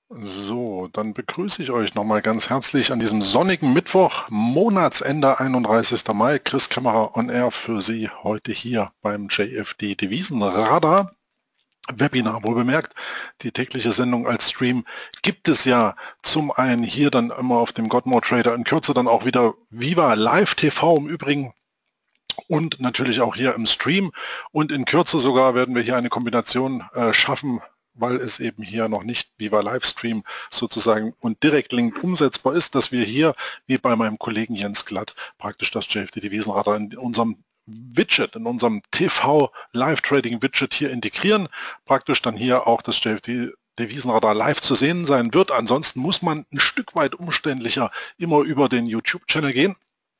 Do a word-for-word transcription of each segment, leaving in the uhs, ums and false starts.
So, dann begrüße ich euch nochmal ganz herzlich an diesem sonnigen Mittwoch, Monatsende einunddreißigster Mai. Chris Kämmerer on Air für Sie heute hier beim J F D Devisenradar Webinar. Wohl bemerkt, die tägliche Sendung als Stream gibt es ja zum einen hier dann immer auf dem Godmore Trader, in Kürze dann auch wieder Viva Live T V im Übrigen. Und natürlich auch hier im Stream. Und in Kürze sogar werden wir hier eine Kombination äh, schaffen, weil es eben hier noch nicht Viva Livestream sozusagen und direkt Link umsetzbar ist, dass wir hier, wie bei meinem Kollegen Jens Glatt, praktisch das J F D Devisenradar in unserem Widget, in unserem T V Live Trading Widget hier integrieren, praktisch dann hier auch das J F D Devisenradar live zu sehen sein wird. Ansonsten muss man ein Stück weit umständlicher immer über den YouTube-Channel gehen.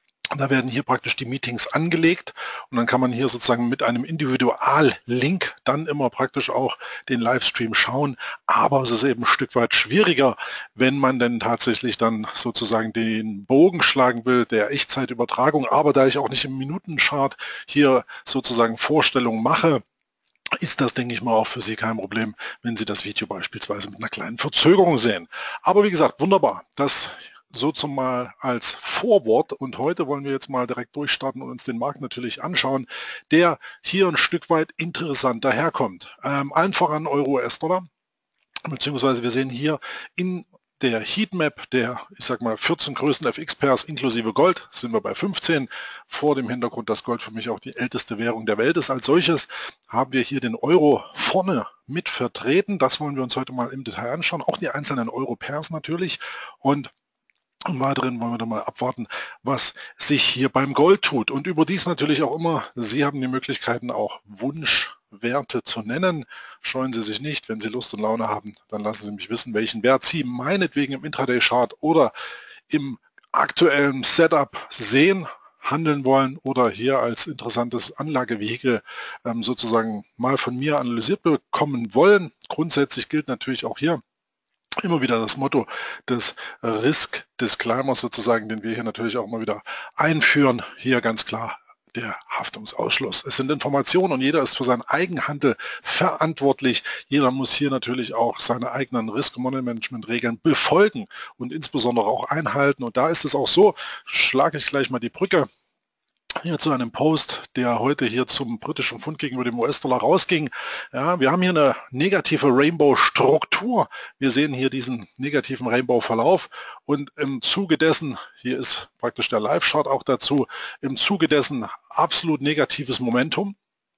Da werden hier praktisch die Meetings angelegt und dann kann man hier sozusagen mit einem Individual-Link dann immer praktisch auch den Livestream schauen. Aber es ist eben ein Stück weit schwieriger, wenn man denn tatsächlich dann sozusagen den Bogen schlagen will der Echtzeitübertragung. Aber da ich auch nicht im Minutenchart hier sozusagen Vorstellungen mache, ist das, denke ich mal, auch für Sie kein Problem, wenn Sie das Video beispielsweise mit einer kleinen Verzögerung sehen. Aber wie gesagt, wunderbar. Das so zum mal als Vorwort, und heute wollen wir jetzt mal direkt durchstarten und uns den Markt natürlich anschauen, der hier ein Stück weit interessant daherkommt. Ähm, allen voran Euro-U S-Dollar, beziehungsweise wir sehen hier in der Heatmap der, ich sag mal, vierzehn größten F X-Pairs inklusive Gold, sind wir bei fünfzehn. Vor dem Hintergrund, dass Gold für mich auch die älteste Währung der Welt ist. Als solches haben wir hier den Euro vorne mit vertreten. Das wollen wir uns heute mal im Detail anschauen. Auch die einzelnen Euro-Pairs natürlich. Und im Weiteren wollen wir dann mal abwarten, was sich hier beim Gold tut. Und überdies natürlich auch immer, Sie haben die Möglichkeiten, auch Wunschwerte zu nennen. Scheuen Sie sich nicht, wenn Sie Lust und Laune haben, dann lassen Sie mich wissen, welchen Wert Sie meinetwegen im Intraday-Chart oder im aktuellen Setup sehen, handeln wollen oder hier als interessantes Anlagevehikel ähm, sozusagen mal von mir analysiert bekommen wollen. Grundsätzlich gilt natürlich auch hier immer wieder das Motto des Risk Disclaimers sozusagen, den wir hier natürlich auch mal wieder einführen. Hier ganz klar der Haftungsausschluss. Es sind Informationen und jeder ist für seinen Eigenhandel verantwortlich. Jeder muss hier natürlich auch seine eigenen Risk-Management-Regeln befolgen und insbesondere auch einhalten. Und da ist es auch so, schlage ich gleich mal die Brücke hier zu einem Post, der heute hier zum britischen Pfund gegenüber dem U S-Dollar rausging. Ja, wir haben hier eine negative Rainbow-Struktur. Wir sehen hier diesen negativen Rainbow-Verlauf und im Zuge dessen, hier ist praktisch der Live-Chart auch dazu, im Zuge dessen absolut negatives Momentum.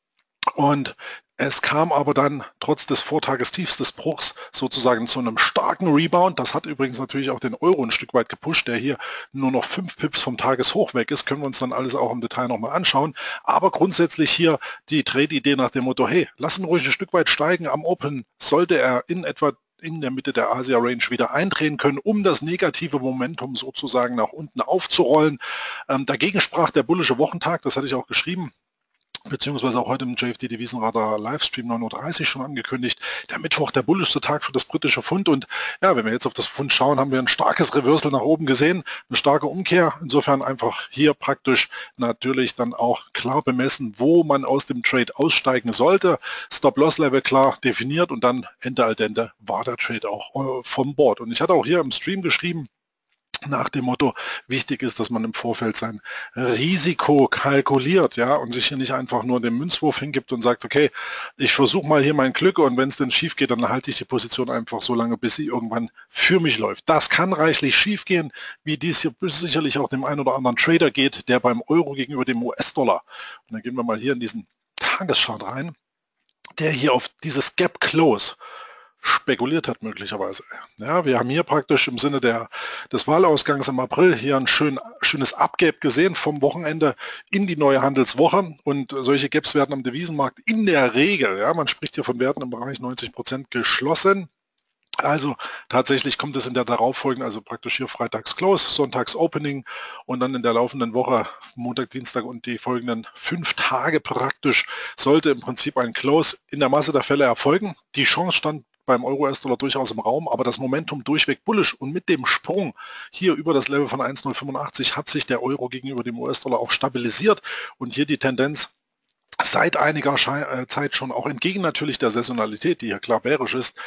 Und es kam aber dann trotz des Vortagestiefs des Bruchs sozusagen zu einem starken Rebound. Das hat übrigens natürlich auch den Euro ein Stück weit gepusht, der hier nur noch fünf Pips vom Tageshoch weg ist. Können wir uns dann alles auch im Detail nochmal anschauen. Aber grundsätzlich hier die Trade-Idee nach dem Motto, hey, lassen ruhig ein Stück weit steigen. Am Open sollte er in etwa in der Mitte der Asia-Range wieder eindrehen können, um das negative Momentum sozusagen nach unten aufzurollen. Ähm, dagegen sprach der bullische Wochentag, das hatte ich auch geschrieben, beziehungsweise auch heute im J F D Devisenradar Livestream neun Uhr dreißig schon angekündigt. Der Mittwoch, der bullischste Tag für das britische Pfund. Und ja, wenn wir jetzt auf das Pfund schauen, haben wir ein starkes Reversal nach oben gesehen, eine starke Umkehr. Insofern einfach hier praktisch natürlich dann auch klar bemessen, wo man aus dem Trade aussteigen sollte. Stop-Loss-Level klar definiert und dann Ende al dente war der Trade auch äh, vom Board. Und ich hatte auch hier im Stream geschrieben, nach dem Motto, wichtig ist, dass man im Vorfeld sein Risiko kalkuliert, ja, und sich hier nicht einfach nur den Münzwurf hingibt und sagt, okay, ich versuche mal hier mein Glück und wenn es denn schief geht, dann halte ich die Position einfach so lange, bis sie irgendwann für mich läuft. Das kann reichlich schief gehen, wie dies hier sicherlich auch dem einen oder anderen Trader geht, der beim Euro gegenüber dem U S-Dollar, und dann gehen wir mal hier in diesen Tageschart rein, der hier auf dieses Gap Close spekuliert hat möglicherweise. Ja, wir haben hier praktisch im Sinne der, des Wahlausgangs im April hier ein schön, schönes Upgap gesehen vom Wochenende in die neue Handelswoche und solche Gaps werden am Devisenmarkt in der Regel, ja, man spricht hier von Werten im Bereich neunzig Prozent geschlossen. Also tatsächlich kommt es in der darauffolgenden, also praktisch hier Freitags Close, Sonntags Opening und dann in der laufenden Woche, Montag, Dienstag und die folgenden fünf Tage praktisch, sollte im Prinzip ein Close in der Masse der Fälle erfolgen. Die Chance stand beim Euro-U S-Dollar durchaus im Raum, aber das Momentum durchweg bullisch und mit dem Sprung hier über das Level von eins Komma null fünfundachtzig hat sich der Euro gegenüber dem U S-Dollar auch stabilisiert und hier die Tendenz seit einiger Zeit schon auch entgegen natürlich der Saisonalität, die hier klar bärisch ist,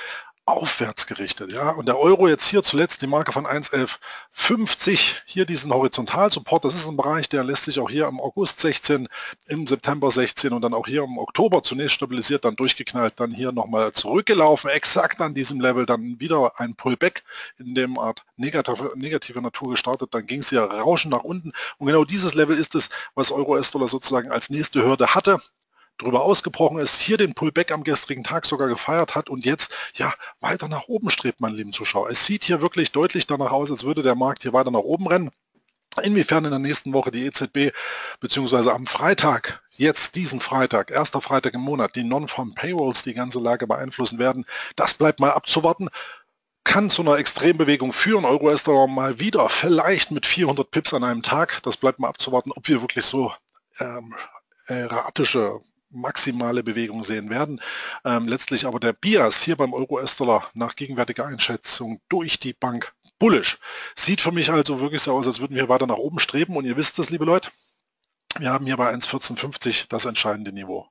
aufwärts gerichtet. Ja, und der Euro jetzt hier zuletzt die Marke von eins Komma elf fünfzig, hier diesen Horizontalsupport, das ist ein Bereich, der lässt sich auch hier im August sechzehn, im September sechzehn und dann auch hier im Oktober zunächst stabilisiert, dann durchgeknallt, dann hier nochmal zurückgelaufen, exakt an diesem Level, dann wieder ein Pullback in dem Art negative, negative Natur gestartet, dann ging es hier rauschen nach unten und genau dieses Level ist es, was Euro-U S-Dollar sozusagen als nächste Hürde hatte, drüber ausgebrochen ist, hier den Pullback am gestrigen Tag sogar gefeiert hat und jetzt ja weiter nach oben strebt, meine lieben Zuschauer. Es sieht hier wirklich deutlich danach aus, als würde der Markt hier weiter nach oben rennen. Inwiefern in der nächsten Woche die E Z B beziehungsweise am Freitag, jetzt diesen Freitag, erster Freitag im Monat, die Non-Farm Payrolls die ganze Lage beeinflussen werden, das bleibt mal abzuwarten. Kann zu einer Extrembewegung führen, Euro-U S-Dollar mal wieder, vielleicht mit vierhundert Pips an einem Tag. Das bleibt mal abzuwarten, ob wir wirklich so ähm, erratische maximale Bewegung sehen werden. Ähm, letztlich aber der Bias hier beim Euro-U S-Dollar nach gegenwärtiger Einschätzung durch die Bank bullish. Sieht für mich also wirklich so aus, als würden wir weiter nach oben streben und ihr wisst es, liebe Leute, wir haben hier bei eins Komma vierzehn fünfzig das entscheidende Niveau.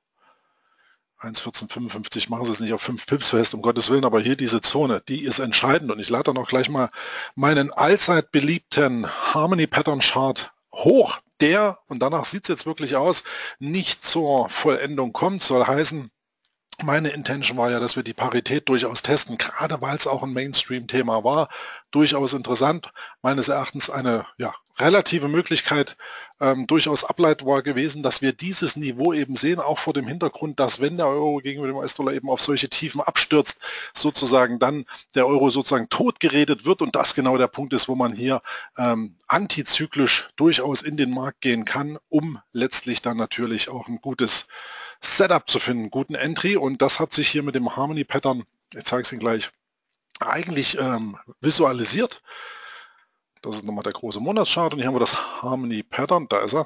eins Komma vierzehn fünfundfünfzig, machen Sie es nicht auf fünf Pips fest, um Gottes Willen, aber hier diese Zone, die ist entscheidend und ich lade dann auch gleich mal meinen allzeit beliebten Harmony Pattern Chart hoch, der, und danach sieht es jetzt wirklich aus, nicht zur Vollendung kommt, soll heißen, meine Intention war ja, dass wir die Parität durchaus testen, gerade weil es auch ein Mainstream-Thema war, durchaus interessant, meines Erachtens eine ja, relative Möglichkeit, ähm, durchaus ableitbar gewesen, dass wir dieses Niveau eben sehen, auch vor dem Hintergrund, dass wenn der Euro gegenüber dem U S-Dollar eben auf solche Tiefen abstürzt, sozusagen dann der Euro sozusagen totgeredet wird und das genau der Punkt ist, wo man hier ähm, antizyklisch durchaus in den Markt gehen kann, um letztlich dann natürlich auch ein gutes Setup zu finden, guten Entry und das hat sich hier mit dem Harmony Pattern, ich zeige es Ihnen gleich, eigentlich ähm, visualisiert. Das ist nochmal der große Monatschart und hier haben wir das Harmony Pattern, da ist er,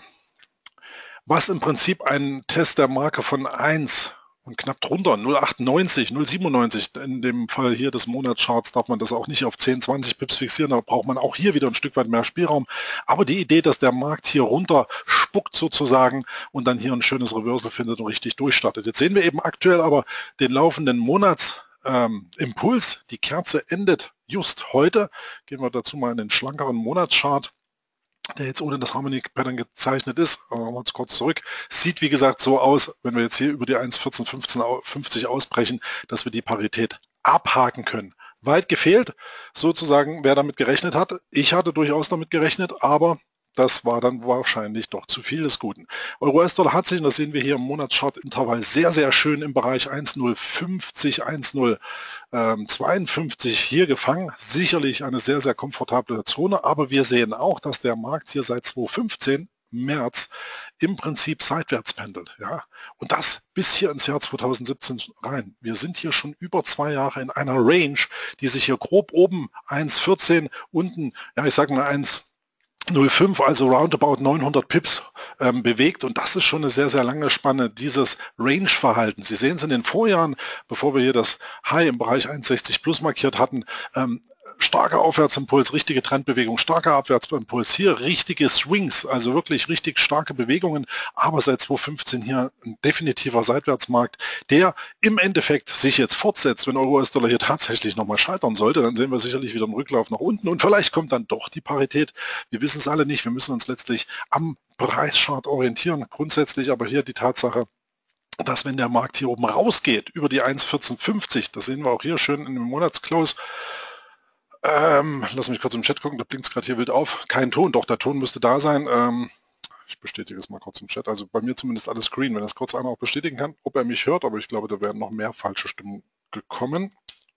was im Prinzip ein Test der Marke von eins und knapp drunter, null Komma achtundneunzig, null Komma siebenundneunzig, in dem Fall hier des Monatscharts darf man das auch nicht auf zehn, zwanzig Pips fixieren, da braucht man auch hier wieder ein Stück weit mehr Spielraum. Aber die Idee, dass der Markt hier runter spuckt sozusagen und dann hier ein schönes Reversal findet und richtig durchstartet. Jetzt sehen wir eben aktuell aber den laufenden Monats ähm, Impuls. Die Kerze endet just heute. Gehen wir dazu mal in den schlankeren Monatschart, der jetzt ohne das Harmony Pattern gezeichnet ist, aber machen wir uns kurz zurück, sieht wie gesagt so aus, wenn wir jetzt hier über die eins Komma vierzehn fünfzig ausbrechen, dass wir die Parität abhaken können. Weit gefehlt, sozusagen, wer damit gerechnet hat. Ich hatte durchaus damit gerechnet, aber das war dann wahrscheinlich doch zu viel des Guten. Euro-U S-Dollar hat sich, und das sehen wir hier im Monatschart-Intervall, sehr, sehr schön im Bereich eins Komma null fünfzig, eins Komma null zweiundfünfzig hier gefangen. Sicherlich eine sehr, sehr komfortable Zone, aber wir sehen auch, dass der Markt hier seit zweitausendfünfzehn März im Prinzip seitwärts pendelt. Ja? Und das bis hier ins Jahr zweitausendsiebzehn rein. Wir sind hier schon über zwei Jahre in einer Range, die sich hier grob oben eins Komma vierzehn, unten, ja ich sage mal eins Komma null fünf, also roundabout neunhundert Pips ähm, bewegt und das ist schon eine sehr, sehr lange Spanne, dieses Range-Verhalten. Sie sehen es in den Vorjahren, bevor wir hier das High im Bereich eins Komma sechzig plus markiert hatten, ähm, starker Aufwärtsimpuls, richtige Trendbewegung, starker Abwärtsimpuls, hier richtige Swings, also wirklich richtig starke Bewegungen, aber seit zweitausendfünfzehn hier ein definitiver Seitwärtsmarkt, der im Endeffekt sich jetzt fortsetzt. Wenn Euro-U S-Dollar hier tatsächlich nochmal scheitern sollte, dann sehen wir sicherlich wieder einen Rücklauf nach unten und vielleicht kommt dann doch die Parität. Wir wissen es alle nicht, wir müssen uns letztlich am Preischart orientieren, grundsätzlich aber hier die Tatsache, dass wenn der Markt hier oben rausgeht, über die eins Komma vierzehn fünfzig, das sehen wir auch hier schön in dem Monatsclose. Ähm, lass mich kurz im Chat gucken, da blinkt es gerade hier wild auf. Kein Ton, doch der Ton müsste da sein. Ähm, ich bestätige es mal kurz im Chat. Also bei mir zumindest alles green, wenn das kurz einer auch bestätigen kann, ob er mich hört, aber ich glaube, da wären noch mehr falsche Stimmen gekommen.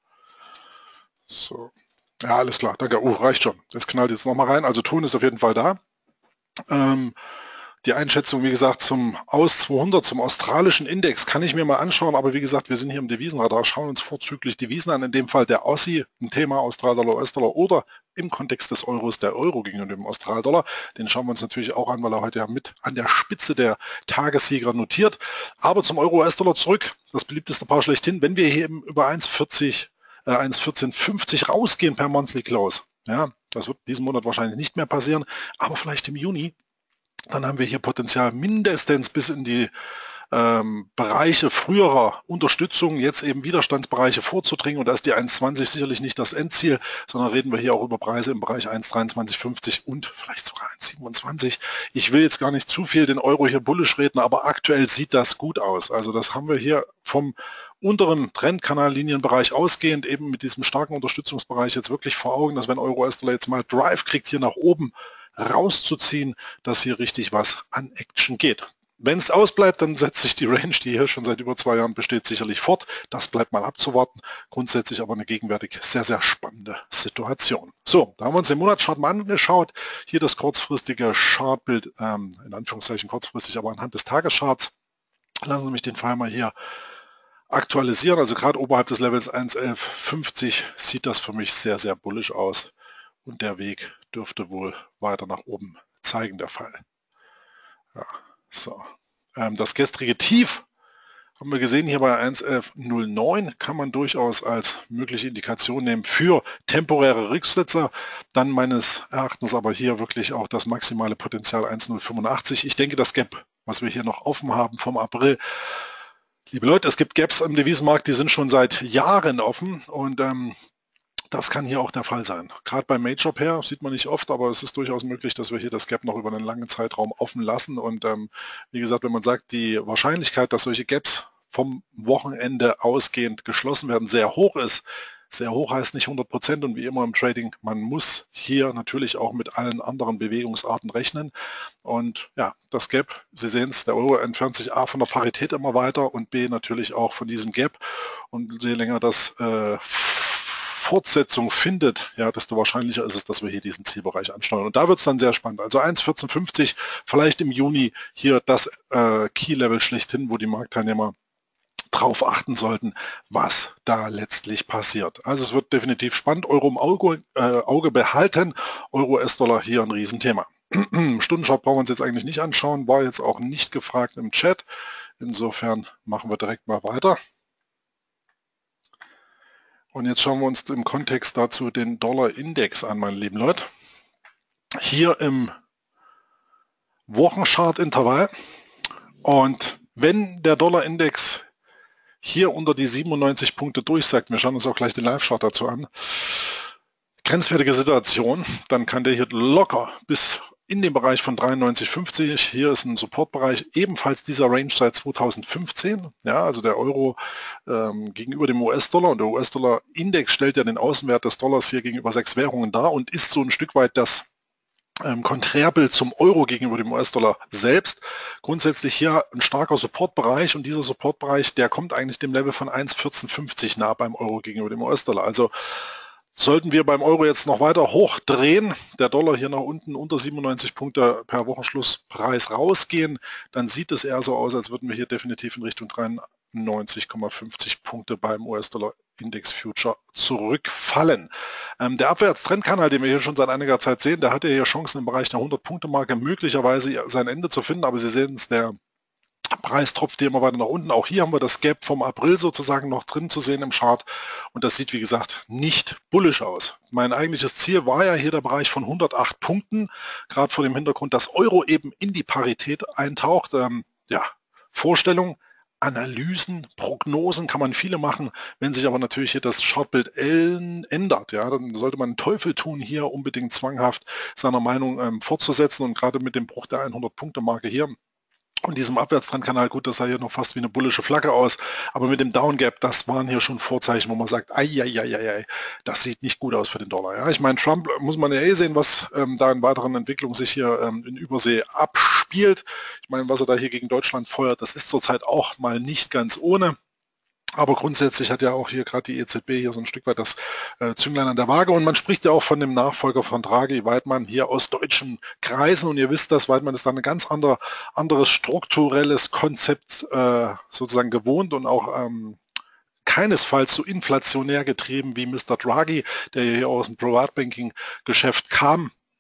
So, ja, alles klar, danke. Oh, reicht schon. Das knallt jetzt nochmal rein. Also Ton ist auf jeden Fall da. Ähm, Die Einschätzung, wie gesagt, zum Aus zweihundert, zum australischen Index, kann ich mir mal anschauen, aber wie gesagt, wir sind hier im Devisenradar, schauen uns vorzüglich Devisen an, in dem Fall der Aussie, ein Thema Australdollar, U S-Dollar oder im Kontext des Euros der Euro gegenüber dem Australdollar. Den schauen wir uns natürlich auch an, weil er heute ja mit an der Spitze der Tagessieger notiert. Aber zum Euro-U S-Dollar zurück, das beliebteste Paar schlechthin, wenn wir hier eben über eins Komma vierzig, äh, eins Komma vierzehn fünfzig rausgehen per Monthly Close, ja, das wird diesen Monat wahrscheinlich nicht mehr passieren, aber vielleicht im Juni, dann haben wir hier Potenzial mindestens bis in die ähm, Bereiche früherer Unterstützung, jetzt eben Widerstandsbereiche vorzudringen, und da ist die eins zwanzig sicherlich nicht das Endziel, sondern reden wir hier auch über Preise im Bereich eins dreiundzwanzig fünfzig und vielleicht sogar eins siebenundzwanzig. Ich will jetzt gar nicht zu viel den Euro hier bullisch reden, aber aktuell sieht das gut aus. Also das haben wir hier vom unteren Trendkanallinienbereich ausgehend eben mit diesem starken Unterstützungsbereich jetzt wirklich vor Augen, dass wenn Euro U S-Dollar jetzt mal Drive kriegt, hier nach oben rauszuziehen, dass hier richtig was an Action geht. Wenn es ausbleibt, dann setzt sich die Range, die hier schon seit über zwei Jahren besteht, sicherlich fort. Das bleibt mal abzuwarten. Grundsätzlich aber eine gegenwärtig sehr, sehr spannende Situation. So, da haben wir uns den Monatschart mal angeschaut. Hier das kurzfristige Chartbild, ähm, in Anführungszeichen kurzfristig, aber anhand des Tagescharts. Lassen Sie mich den Pfeil mal hier aktualisieren. Also gerade oberhalb des Levels eins elf fünfzig sieht das für mich sehr, sehr bullisch aus. Und der Weg dürfte wohl weiter nach oben zeigen, der Fall. Ja, so. Ähm, das gestrige Tief haben wir gesehen, hier bei eins elf null neun kann man durchaus als mögliche Indikation nehmen für temporäre Rücksetzer. Dann meines Erachtens aber hier wirklich auch das maximale Potenzial eins null fünfundachtzig. Ich denke, das Gap, was wir hier noch offen haben vom April, liebe Leute, es gibt Gaps im Devisenmarkt, die sind schon seit Jahren offen, und ähm, das kann hier auch der Fall sein. Gerade beim Major Pair sieht man nicht oft, aber es ist durchaus möglich, dass wir hier das Gap noch über einen langen Zeitraum offen lassen. Und ähm, wie gesagt, wenn man sagt, die Wahrscheinlichkeit, dass solche Gaps vom Wochenende ausgehend geschlossen werden, sehr hoch ist. Sehr hoch heißt nicht hundert Prozent, und wie immer im Trading, man muss hier natürlich auch mit allen anderen Bewegungsarten rechnen. Und ja, das Gap, Sie sehen es, der Euro entfernt sich A von der Parität immer weiter und B natürlich auch von diesem Gap. Und je länger das äh, Fortsetzung findet, ja, desto wahrscheinlicher ist es, dass wir hier diesen Zielbereich ansteuern. Und da wird es dann sehr spannend. Also eins vierzehn fünfzig, vielleicht im Juni hier das äh, Key-Level schlechthin, wo die Marktteilnehmer drauf achten sollten, was da letztlich passiert. Also es wird definitiv spannend. Euro im Auge, äh, Auge behalten, Euro U S-Dollar hier ein Riesenthema. Stundenchart brauchen wir uns jetzt eigentlich nicht anschauen, war jetzt auch nicht gefragt im Chat. Insofern machen wir direkt mal weiter. Und jetzt schauen wir uns im Kontext dazu den Dollar-Index an, meine lieben Leute. Hier im Wochenchart-Intervall. Und wenn der Dollar-Index hier unter die siebenundneunzig Punkte durchsagt, wir schauen uns auch gleich den Live-Chart dazu an, grenzwertige Situation, dann kann der hier locker bis in den Bereich von dreiundneunzig fünfzig, hier ist ein Supportbereich, ebenfalls dieser Range seit zweitausendfünfzehn, ja, also der Euro ähm, gegenüber dem U S-Dollar, und der U S-Dollar-Index stellt ja den Außenwert des Dollars hier gegenüber sechs Währungen dar und ist so ein Stück weit das ähm, Konträrbild zum Euro gegenüber dem U S-Dollar selbst. Grundsätzlich hier ein starker Supportbereich, und dieser Supportbereich, der kommt eigentlich dem Level von eins vierzehn fünfzig nah beim Euro gegenüber dem U S-Dollar. Also sollten wir beim Euro jetzt noch weiter hochdrehen, der Dollar hier nach unten unter siebenundneunzig Punkte per Wochenschlusspreis rausgehen, dann sieht es eher so aus, als würden wir hier definitiv in Richtung dreiundneunzig Komma fünfzig Punkte beim U S-Dollar Index Future zurückfallen. Ähm, der Abwärtstrendkanal, den wir hier schon seit einiger Zeit sehen, der hatte hier Chancen im Bereich der hundert-Punkte-Marke möglicherweise sein Ende zu finden, aber Sie sehen es, der Preis tropft hier immer weiter nach unten. Auch hier haben wir das Gap vom April sozusagen noch drin zu sehen im Chart, und das sieht, wie gesagt, nicht bullisch aus. Mein eigentliches Ziel war ja hier der Bereich von hundertacht Punkten, gerade vor dem Hintergrund, dass Euro eben in die Parität eintaucht. Ähm, ja, Vorstellung, Analysen, Prognosen kann man viele machen. Wenn sich aber natürlich hier das Chartbild ändert, ja, dann sollte man einen Teufel tun, hier unbedingt zwanghaft seiner Meinung ähm, fortzusetzen, und gerade mit dem Bruch der hundert-Punkte-Marke hier und diesem Abwärtstrendkanal, gut, das sah hier noch fast wie eine bullische Flagge aus, aber mit dem Downgap, das waren hier schon Vorzeichen, wo man sagt, ei, ei, ei, ei, ei, das sieht nicht gut aus für den Dollar. Ja, ich meine, Trump muss man ja eh sehen, was ähm, da in weiteren Entwicklungen sich hier ähm, in Übersee abspielt. Ich meine, was er da hier gegen Deutschland feuert, das ist zurzeit auch mal nicht ganz ohne. Aber grundsätzlich hat ja auch hier gerade die E Z B hier so ein Stück weit das äh, Zünglein an der Waage, und man spricht ja auch von dem Nachfolger von Draghi, Weidmann, hier aus deutschen Kreisen, und ihr wisst das, Weidmann ist da ein ganz ander, anderes strukturelles Konzept äh, sozusagen gewohnt und auch ähm, keinesfalls so inflationär getrieben wie Mister Draghi, der hier aus dem Privatbanking-Geschäft kam.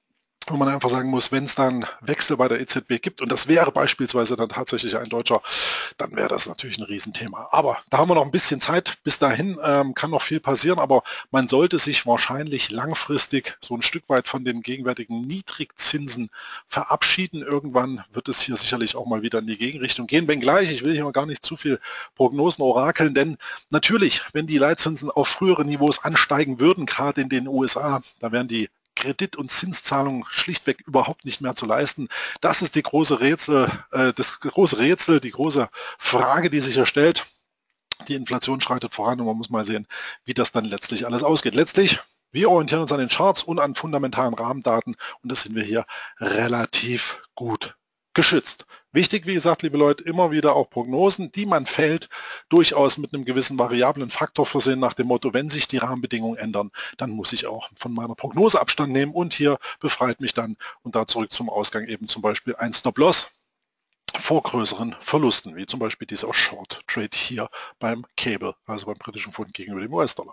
wo man einfach sagen muss, wenn es dann Wechsel bei der E Z B gibt, und das wäre beispielsweise dann tatsächlich ein Deutscher, dann wäre das natürlich ein Riesenthema. Aber da haben wir noch ein bisschen Zeit. Bis dahin ähm, kann noch viel passieren, aber man sollte sich wahrscheinlich langfristig so ein Stück weit von den gegenwärtigen Niedrigzinsen verabschieden. Irgendwann wird es hier sicherlich auch mal wieder in die Gegenrichtung gehen. Wenngleich, ich will hier mal gar nicht zu viel Prognosen orakeln, denn natürlich, wenn die Leitzinsen auf frühere Niveaus ansteigen würden, gerade in den U S A, da wären die Kredit- und Zinszahlungen schlichtweg überhaupt nicht mehr zu leisten. Das ist die große Rätsel, äh, das große Rätsel, die große Frage, die sich hier stellt. Die Inflation schreitet voran und man muss mal sehen, wie das dann letztlich alles ausgeht. Letztlich, wir orientieren uns an den Charts und an fundamentalen Rahmendaten und das sind wir hier relativ gut geschützt. Wichtig, wie gesagt, liebe Leute, immer wieder auch Prognosen, die man fällt, durchaus mit einem gewissen variablen Faktor versehen, nach dem Motto, wenn sich die Rahmenbedingungen ändern, dann muss ich auch von meiner Prognose Abstand nehmen und hier befreit mich dann und da zurück zum Ausgang eben zum Beispiel ein Stop-Loss vor größeren Verlusten, wie zum Beispiel dieser Short Trade hier beim Cable, also beim britischen Pfund gegenüber dem U S-Dollar.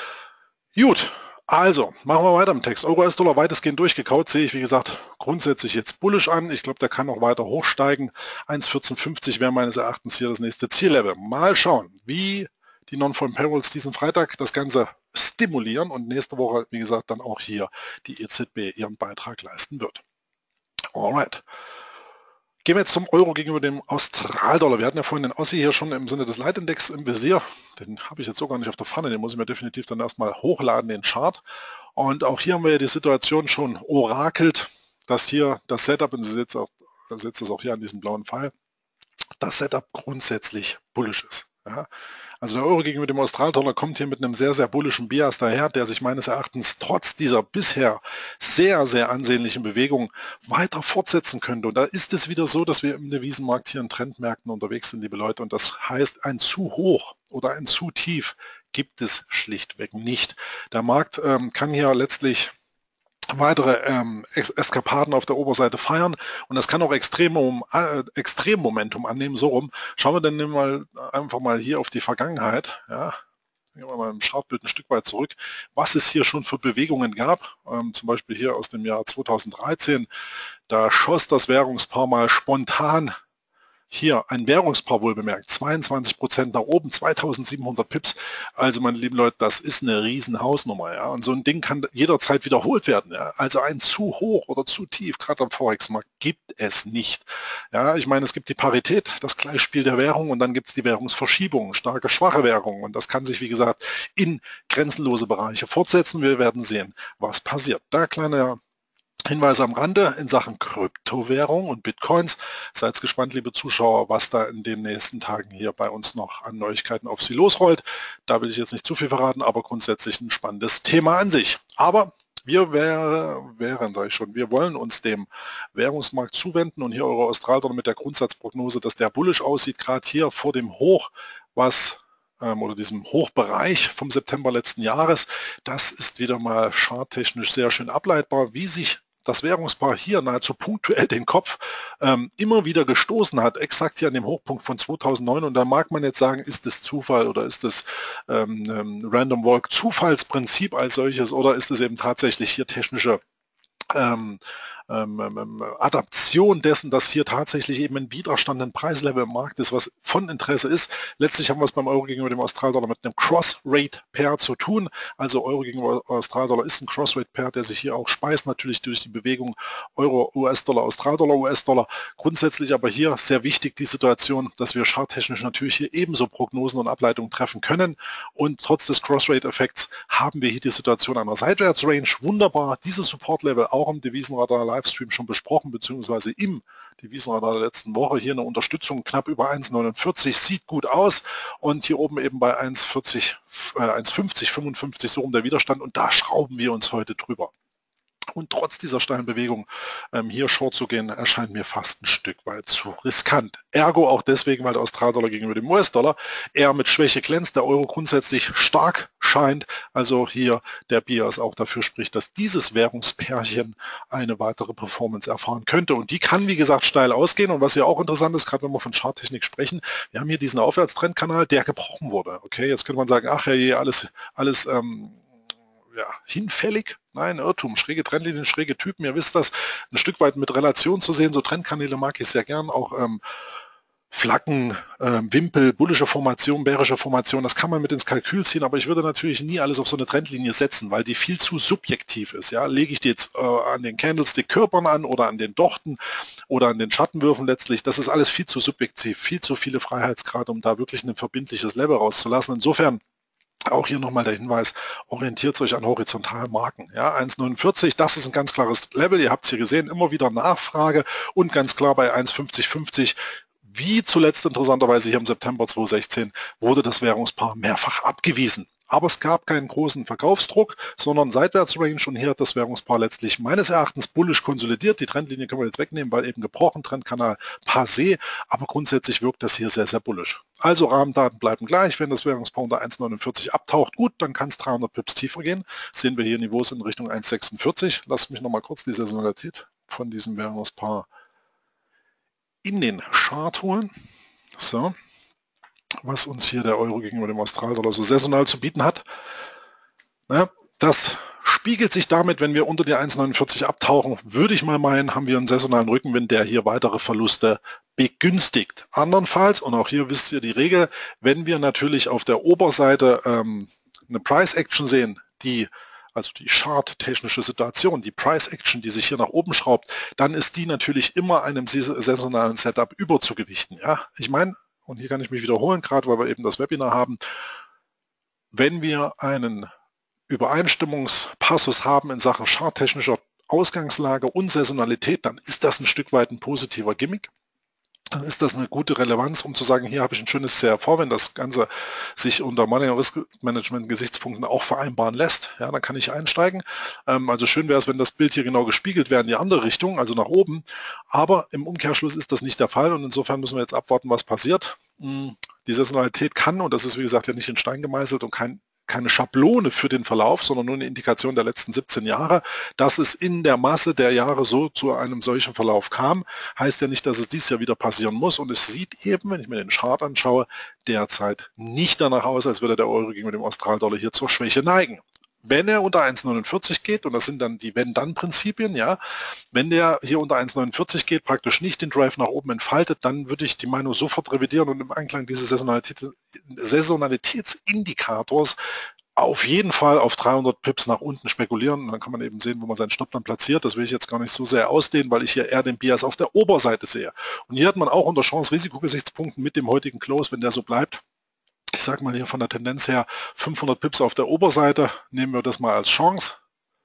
Gut. Also, machen wir weiter im Text. Euro-U S-Dollar weitestgehend durchgekaut, sehe ich, wie gesagt, grundsätzlich jetzt bullisch an. Ich glaube, der kann noch weiter hochsteigen. eins Komma vierzehn fünfzig wäre meines Erachtens hier das nächste Ziellevel. Mal schauen, wie die Non-Farm Payrolls diesen Freitag das Ganze stimulieren und nächste Woche, wie gesagt, dann auch hier die E Z B ihren Beitrag leisten wird. Alright. Gehen wir jetzt zum Euro gegenüber dem Australdollar. Wir hatten ja vorhin den Aussie hier schon im Sinne des Leitindex im Visier. Den habe ich jetzt sogar nicht auf der Pfanne, den muss ich mir definitiv dann erstmal hochladen, den Chart. Und auch hier haben wir ja die Situation schon orakelt, dass hier das Setup, und Sie seht es auch hier an diesem blauen Pfeil, das Setup grundsätzlich bullisch ist. Ja. Also der Euro gegenüber dem Australdollar kommt hier mit einem sehr, sehr bullischen Bias daher, der sich meines Erachtens trotz dieser bisher sehr, sehr ansehnlichen Bewegung weiter fortsetzen könnte. Und da ist es wieder so, dass wir im Devisenmarkt hier in Trendmärkten unterwegs sind, liebe Leute. Und das heißt, ein zu hoch oder ein zu tief gibt es schlichtweg nicht. Der Markt ähm, kann hier letztlich weitere ähm, Eskapaden auf der Oberseite feiern und das kann auch Extremum, äh, Extremmomentum annehmen, so rum. Schauen wir dann mal einfach mal hier auf die Vergangenheit, ja, gehen wir mal im Chartbild ein Stück weit zurück, was es hier schon für Bewegungen gab, ähm, zum Beispiel hier aus dem Jahr zweitausenddreizehn, da schoss das Währungspaar mal spontan hier ein Währungspaar wohl bemerkt, zweiundzwanzig Prozent nach oben, zweitausendsiebenhundert Pips. Also meine lieben Leute, das ist eine riesen Hausnummer. Ja? Und so ein Ding kann jederzeit wiederholt werden. Ja? Also ein zu hoch oder zu tief, gerade am Forex-Markt, gibt es nicht. Ja, ich meine, es gibt die Parität, das Gleichspiel der Währung und dann gibt es die Währungsverschiebung, starke, schwache Währungen. Und das kann sich, wie gesagt, in grenzenlose Bereiche fortsetzen. Wir werden sehen, was passiert. Da kleiner Hinweise am Rande in Sachen Kryptowährung und Bitcoins. Seid gespannt, liebe Zuschauer, was da in den nächsten Tagen hier bei uns noch an Neuigkeiten auf Sie losrollt. Da will ich jetzt nicht zu viel verraten, aber grundsätzlich ein spannendes Thema an sich. Aber wir wär, wären, sage ich schon, wir wollen uns dem Währungsmarkt zuwenden und hier Euro Australdollar mit der Grundsatzprognose, dass der bullisch aussieht, gerade hier vor dem Hoch, was oder diesem Hochbereich vom September letzten Jahres. Das ist wieder mal charttechnisch sehr schön ableitbar, wie sich das Währungspaar hier nahezu punktuell den Kopf ähm, immer wieder gestoßen hat, exakt hier an dem Hochpunkt von zweitausendneun. Und da mag man jetzt sagen, ist es Zufall oder ist es ähm, ähm, Random Walk Zufallsprinzip als solches oder ist es eben tatsächlich hier technische ähm, ähm, ähm, Adaption dessen, dass hier tatsächlich eben ein Widerstand, ein Preislevel im Markt ist, was von Interesse ist. Letztlich haben wir es beim Euro gegenüber dem Australdollar mit einem Cross-Rate-Pair zu tun. Also Euro gegenüber Australdollar ist ein Cross-Rate-Pair, der sich hier auch speist, natürlich durch die Bewegung Euro-U S-Dollar, Australdollar, U S-Dollar. Grundsätzlich aber hier sehr wichtig die Situation, dass wir charttechnisch natürlich hier ebenso Prognosen und Ableitungen treffen können. Und trotz des Cross-Rate-Effekts haben wir hier die Situation einer Seitwärts-Range. Wunderbar, dieses Support-Level auch im Devisenradar Livestream schon besprochen, beziehungsweise im Devisenradar der letzten Woche. Hier eine Unterstützung knapp über eins Komma neunundvierzig, sieht gut aus und hier oben eben bei eins Komma vierzig, äh, eins Komma fünfzig, fünfundfünfzig so um der Widerstand und da schrauben wir uns heute drüber. Und trotz dieser steilen Bewegung ähm, hier short zu gehen, erscheint mir fast ein Stück weit zu riskant. Ergo auch deswegen, weil der Australdollar gegenüber dem U S-Dollar eher mit Schwäche glänzt, der Euro grundsätzlich stark scheint. Also hier der Bias auch dafür spricht, dass dieses Währungspärchen eine weitere Performance erfahren könnte. Und die kann, wie gesagt, steil ausgehen. Und was ja auch interessant ist, gerade wenn wir von Charttechnik sprechen, wir haben hier diesen Aufwärtstrendkanal, der gebrochen wurde. Okay, jetzt könnte man sagen, ach ja, alles, alles ähm, ja, hinfällig. Nein, Irrtum, schräge Trendlinien, schräge Typen, ihr wisst das, ein Stück weit mit Relation zu sehen, so Trendkanäle mag ich sehr gern, auch ähm, Flaggen, äh, Wimpel, bullische Formation, bärische Formation, das kann man mit ins Kalkül ziehen, aber ich würde natürlich nie alles auf so eine Trendlinie setzen, weil die viel zu subjektiv ist. Ja? Lege ich die jetzt äh, an den Candlestick-Körpern an oder an den Dochten oder an den Schattenwürfen letztlich, das ist alles viel zu subjektiv, viel zu viele Freiheitsgrade, um da wirklich ein verbindliches Level rauszulassen. Insofern auch hier nochmal der Hinweis, orientiert euch an horizontalen Marken. Ja, eins Komma neunundvierzig, das ist ein ganz klares Level, ihr habt es hier gesehen, immer wieder Nachfrage und ganz klar bei eins Komma fünfzig fünfzig, wie zuletzt interessanterweise hier im September zweitausendsechzehn, wurde das Währungspaar mehrfach abgewiesen. Aber es gab keinen großen Verkaufsdruck, sondern Seitwärtsrange und hier hat das Währungspaar letztlich meines Erachtens bullisch konsolidiert. Die Trendlinie können wir jetzt wegnehmen, weil eben gebrochen, Trendkanal passé, aber grundsätzlich wirkt das hier sehr, sehr bullisch. Also Rahmendaten bleiben gleich, wenn das Währungspaar unter eins Komma neunundvierzig abtaucht, gut, dann kann es dreihundert Pips tiefer gehen. Sehen wir hier Niveaus in Richtung eins Komma sechsundvierzig. Lasst mich nochmal kurz die Saisonalität von diesem Währungspaar in den Chart holen. So, was uns hier der Euro gegenüber dem Australdollar so saisonal zu bieten hat. Ja, das spiegelt sich damit, wenn wir unter die eins Komma neunundvierzig abtauchen, würde ich mal meinen, haben wir einen saisonalen Rückenwind, der hier weitere Verluste begünstigt. Andernfalls, und auch hier wisst ihr die Regel, wenn wir natürlich auf der Oberseite ähm, eine Price Action sehen, die also die charttechnische Situation, die Price Action, die sich hier nach oben schraubt, dann ist die natürlich immer einem saisonalen Setup überzugewichten. Ja, ich meine, und hier kann ich mich wiederholen, gerade weil wir eben das Webinar haben, wenn wir einen Übereinstimmungspassus haben in Sachen charttechnischer Ausgangslage und Saisonalität, dann ist das ein Stück weit ein positiver Gimmick. Dann ist das eine gute Relevanz, um zu sagen, hier habe ich ein schönes C R V, wenn das Ganze sich unter Money and Risk Management Gesichtspunkten auch vereinbaren lässt, ja, dann kann ich einsteigen. Ähm, also schön wäre es, wenn das Bild hier genau gespiegelt wäre in die andere Richtung, also nach oben. Aber im Umkehrschluss ist das nicht der Fall und insofern müssen wir jetzt abwarten, was passiert. Die Saisonalität kann, und das ist wie gesagt ja nicht in Stein gemeißelt und kein keine Schablone für den Verlauf, sondern nur eine Indikation der letzten siebzehn Jahre, dass es in der Masse der Jahre so zu einem solchen Verlauf kam, heißt ja nicht, dass es dieses Jahr wieder passieren muss und es sieht eben, wenn ich mir den Chart anschaue, derzeit nicht danach aus, als würde der Euro gegenüber dem Australdollar hier zur Schwäche neigen. Wenn er unter eins Komma neunundvierzig geht, und das sind dann die Wenn-Dann-Prinzipien, ja, wenn der hier unter eins Komma neunundvierzig geht, praktisch nicht den Drive nach oben entfaltet, dann würde ich die Meinung sofort revidieren und im Einklang dieses Saisonalität, Saisonalitätsindikators auf jeden Fall auf dreihundert Pips nach unten spekulieren. Und dann kann man eben sehen, wo man seinen Stopp dann platziert. Das will ich jetzt gar nicht so sehr ausdehnen, weil ich hier eher den Bias auf der Oberseite sehe. Und hier hat man auch unter Chance-Risiko-Gesichtspunkten mit dem heutigen Close, wenn der so bleibt, ich sage mal hier von der Tendenz her fünfhundert Pips auf der Oberseite, nehmen wir das mal als Chance.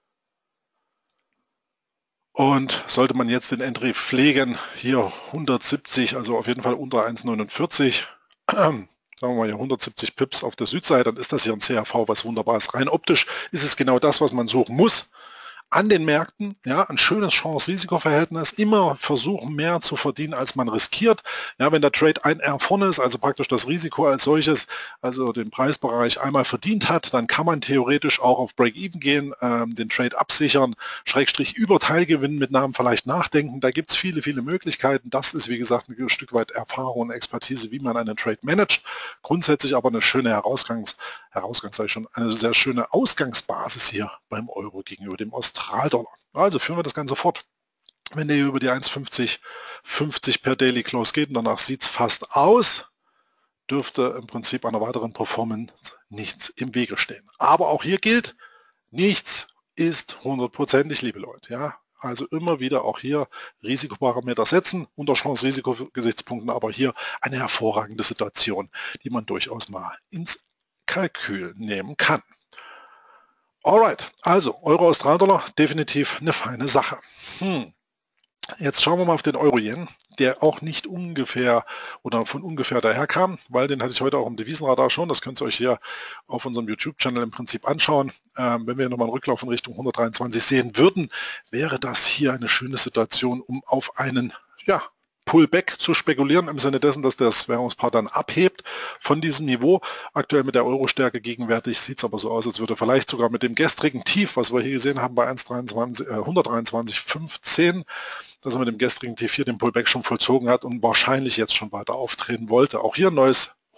Und sollte man jetzt den Entry pflegen, hier hundertsiebzig, also auf jeden Fall unter eins Komma neunundvierzig, sagen wir mal hier hundertsiebzig Pips auf der Südseite, dann ist das hier ein C R V, was wunderbar ist. Rein optisch ist es genau das, was man suchen muss. An den Märkten, ja, ein schönes Chance-Risiko-Verhältnis, immer versuchen, mehr zu verdienen, als man riskiert. Ja, wenn der Trade ein R vorne ist, also praktisch das Risiko als solches, also den Preisbereich einmal verdient hat, dann kann man theoretisch auch auf Break-Even gehen, ähm, den Trade absichern, Schrägstrich über Teilgewinn mit Namen vielleicht nachdenken. Da gibt es viele, viele Möglichkeiten. Das ist, wie gesagt, ein Stück weit Erfahrung und Expertise, wie man einen Trade managt. Grundsätzlich aber eine schöne Herausgangs, Herausgangs, sage ich schon, eine sehr schöne Ausgangsbasis hier beim Euro gegenüber dem Australien. Also führen wir das Ganze fort. Wenn der hier über die eins Komma fünfzig fünfzig per Daily Close geht, und danach sieht es fast aus, dürfte im Prinzip einer weiteren Performance nichts im Wege stehen. Aber auch hier gilt, nichts ist hundertprozentig, liebe Leute. Ja? Also immer wieder auch hier Risikoparameter setzen, unter Chance-Risiko-Gesichtspunkten, aber hier eine hervorragende Situation, die man durchaus mal ins Kalkül nehmen kann. Alright, also Euro-Australdollar, definitiv eine feine Sache. Hm. Jetzt schauen wir mal auf den Euro-Yen, der auch nicht ungefähr oder von ungefähr daherkam, weil den hatte ich heute auch im Devisenradar schon. Das könnt ihr euch hier auf unserem YouTube-Channel im Prinzip anschauen. Ähm, wenn wir nochmal einen Rücklauf in Richtung hundertdreiundzwanzig sehen würden, wäre das hier eine schöne Situation, um auf einen, ja, Pullback zu spekulieren, im Sinne dessen, dass das Währungspaar dann abhebt von diesem Niveau. Aktuell mit der Euro-Stärke gegenwärtig sieht es aber so aus, als würde vielleicht sogar mit dem gestrigen Tief, was wir hier gesehen haben bei hundertdreiundzwanzig fünfzehn, dass er mit dem gestrigen Tief hier den Pullback schon vollzogen hat und wahrscheinlich jetzt schon weiter auftreten wollte. Auch hier ein neues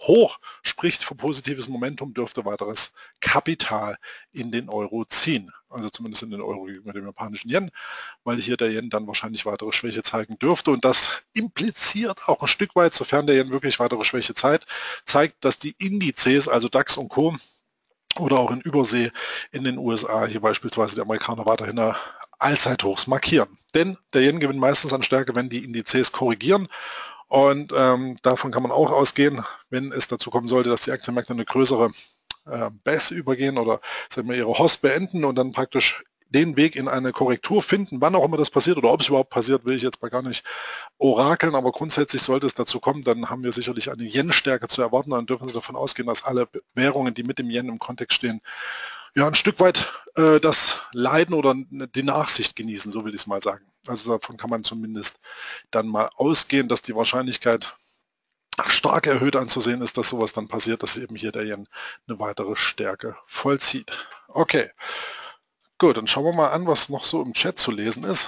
hoch, spricht für positives Momentum, dürfte weiteres Kapital in den Euro ziehen, also zumindest in den Euro gegenüber dem japanischen Yen, weil hier der Yen dann wahrscheinlich weitere Schwäche zeigen dürfte und das impliziert auch ein Stück weit, sofern der Yen wirklich weitere Schwäche zeigt, zeigt, dass die Indizes, also DAX und Co. oder auch in Übersee in den U S A, hier beispielsweise die Amerikaner weiterhin eine Allzeithochs markieren. Denn der Yen gewinnt meistens an Stärke, wenn die Indizes korrigieren. Und ähm, davon kann man auch ausgehen, wenn es dazu kommen sollte, dass die Aktienmärkte eine größere äh, Baisse übergehen oder sagen wir, ihre Host beenden und dann praktisch den Weg in eine Korrektur finden, wann auch immer das passiert oder ob es überhaupt passiert, will ich jetzt mal gar nicht orakeln, aber grundsätzlich sollte es dazu kommen, dann haben wir sicherlich eine Yen-Stärke zu erwarten, dann dürfen Sie davon ausgehen, dass alle Währungen, die mit dem Yen im Kontext stehen, ja ein Stück weit äh, das Leiden oder die Nachsicht genießen, so will ich es mal sagen. Also davon kann man zumindest dann mal ausgehen, dass die Wahrscheinlichkeit stark erhöht anzusehen ist, dass sowas dann passiert, dass eben hier der Yen eine weitere Stärke vollzieht. Okay, gut, dann schauen wir mal an, was noch so im Chat zu lesen ist.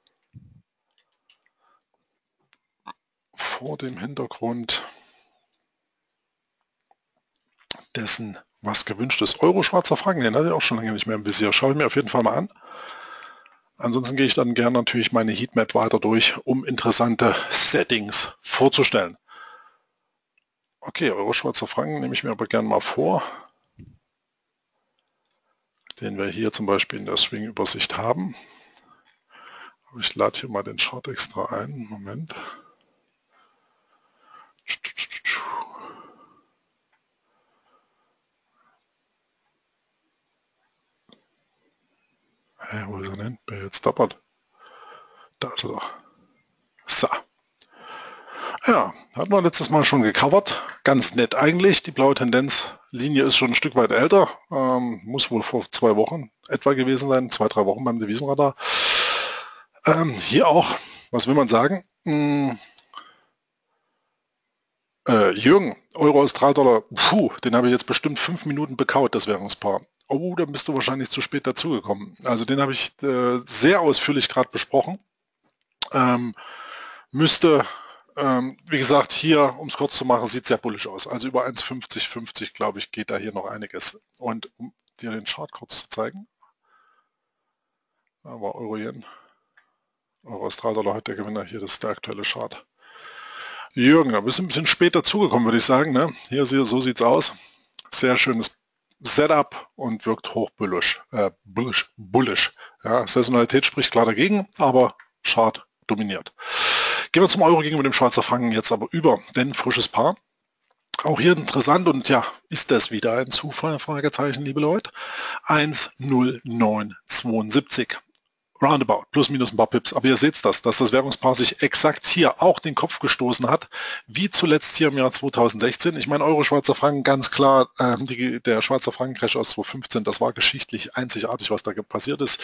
Vor dem Hintergrund dessen, was gewünscht ist. Euro schwarzer Franken, den hatte ich auch schon lange nicht mehr im Visier. Schaue ich mir auf jeden Fall mal an. Ansonsten gehe ich dann gerne natürlich meine Heatmap weiter durch, um interessante Settings vorzustellen. Okay, Euro schwarzer Franken nehme ich mir aber gerne mal vor, den wir hier zum Beispiel in der Swing-Übersicht haben. Ich lade hier mal den Chart extra ein. Moment. Hey, wo ist er denn? Wer jetzt dappert? Da ist er doch. So. Ja, hatten wir letztes Mal schon gecovert. Ganz nett eigentlich. Die blaue Tendenzlinie ist schon ein Stück weit älter. Ähm, muss wohl vor zwei Wochen etwa gewesen sein. Zwei, drei Wochen beim Devisenradar. Ähm, hier auch, was will man sagen? Hm, äh, Jürgen, Euro, Australdollar, puh, den habe ich jetzt bestimmt fünf Minuten bekaut, das Währungspaar. Oh, da bist du wahrscheinlich zu spät dazugekommen. Also den habe ich äh, sehr ausführlich gerade besprochen. Ähm, müsste, ähm, wie gesagt, hier, um es kurz zu machen, sieht sehr bullisch aus. Also über eins Komma fünfzig fünfzig, glaube ich, geht da hier noch einiges. Und um dir den Chart kurz zu zeigen, da war Euro-Yen, Euro-Australdollar hat der Gewinner, hier das ist der aktuelle Chart. Jürgen, da bist du ein bisschen spät dazugekommen, würde ich sagen. Ne? Hier, so sieht es aus. Sehr schönes Setup und wirkt hoch bullish. Äh, bullish, bullish. Ja, Saisonalität spricht klar dagegen, aber Chart dominiert. Gehen wir zum Euro gegenüber dem Schweizer Franken jetzt aber über, denn frisches Paar. Auch hier interessant und ja, ist das wieder ein Zufall? Fragezeichen, liebe Leute. eins Komma null neun zweiundsiebzig. Roundabout, plus minus ein paar Pips. Aber ihr seht das, dass das Währungspaar sich exakt hier auch den Kopf gestoßen hat, wie zuletzt hier im Jahr zweitausendsechzehn. Ich meine, Euro-Schweizer Franken, ganz klar, äh, die, der Schweizer Franken-Crash aus zweitausendfünfzehn, das war geschichtlich einzigartig, was da passiert ist.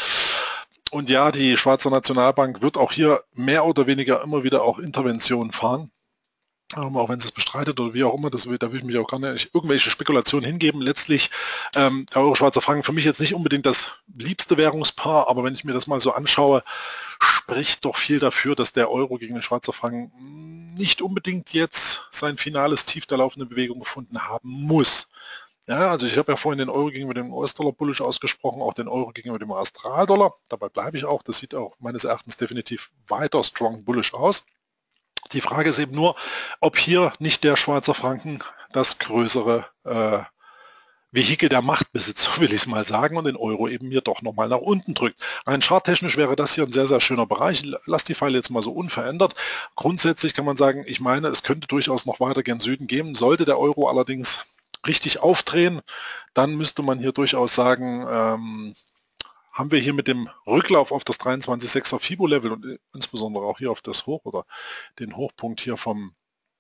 Und ja, die Schweizer Nationalbank wird auch hier mehr oder weniger immer wieder auch Interventionen fahren. Ähm, auch wenn sie es bestreitet oder wie auch immer, das will, da will ich mich auch gar nicht irgendwelche Spekulationen hingeben. Letztlich ähm, der Euro-Schweizer Franken für mich jetzt nicht unbedingt das liebste Währungspaar, aber wenn ich mir das mal so anschaue, spricht doch viel dafür, dass der Euro gegen den Schweizer Franken nicht unbedingt jetzt sein finales Tief der laufenden Bewegung gefunden haben muss. Ja, also ich habe ja vorhin den Euro gegenüber dem U S-Dollar bullish ausgesprochen, auch den Euro gegenüber dem Australdollar. Dabei bleibe ich auch. Das sieht auch meines Erachtens definitiv weiter strong bullish aus. Die Frage ist eben nur, ob hier nicht der Schweizer Franken das größere äh, Vehikel der Macht besitzt, so will ich es mal sagen, und den Euro eben hier doch nochmal nach unten drückt. Rein charttechnisch wäre das hier ein sehr, sehr schöner Bereich. Lass die Pfeile jetzt mal so unverändert. Grundsätzlich kann man sagen, ich meine, es könnte durchaus noch weiter gen Süden gehen. Sollte der Euro allerdings richtig aufdrehen, dann müsste man hier durchaus sagen, ähm, haben wir hier mit dem Rücklauf auf das dreiundzwanzig Komma sechser FIBO-Level und insbesondere auch hier auf das Hoch oder den Hochpunkt hier vom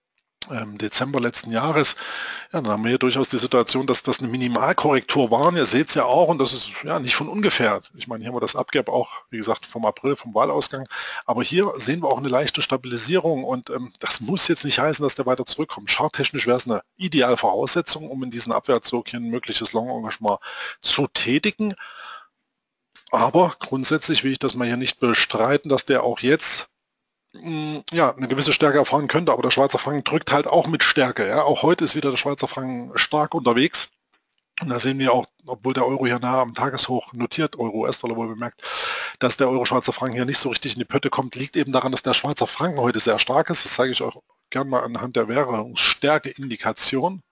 ähm, Dezember letzten Jahres, ja, dann haben wir hier durchaus die Situation, dass das eine Minimalkorrektur war. Und ihr seht es ja auch, und das ist ja nicht von ungefähr. Ich meine, hier haben wir das Abgap auch, wie gesagt, vom April, vom Wahlausgang. Aber hier sehen wir auch eine leichte Stabilisierung und ähm, das muss jetzt nicht heißen, dass der weiter zurückkommt. Charttechnisch wäre es eine ideale Voraussetzung, um in diesen Abwärtszug hier ein mögliches Long-Engagement zu tätigen. Aber grundsätzlich will ich das mal hier nicht bestreiten, dass der auch jetzt mh, ja, eine gewisse Stärke erfahren könnte, aber der Schweizer Franken drückt halt auch mit Stärke. Ja? Auch heute ist wieder der Schweizer Franken stark unterwegs. Und da sehen wir auch, obwohl der Euro hier nah am Tageshoch notiert, Euro-U S-Dollar wohl bemerkt, dass der Euro-Schweizer Franken hier nicht so richtig in die Pötte kommt, liegt eben daran, dass der Schweizer Franken heute sehr stark ist. Das zeige ich euch gerne mal anhand der Währungsstärke-Indikation.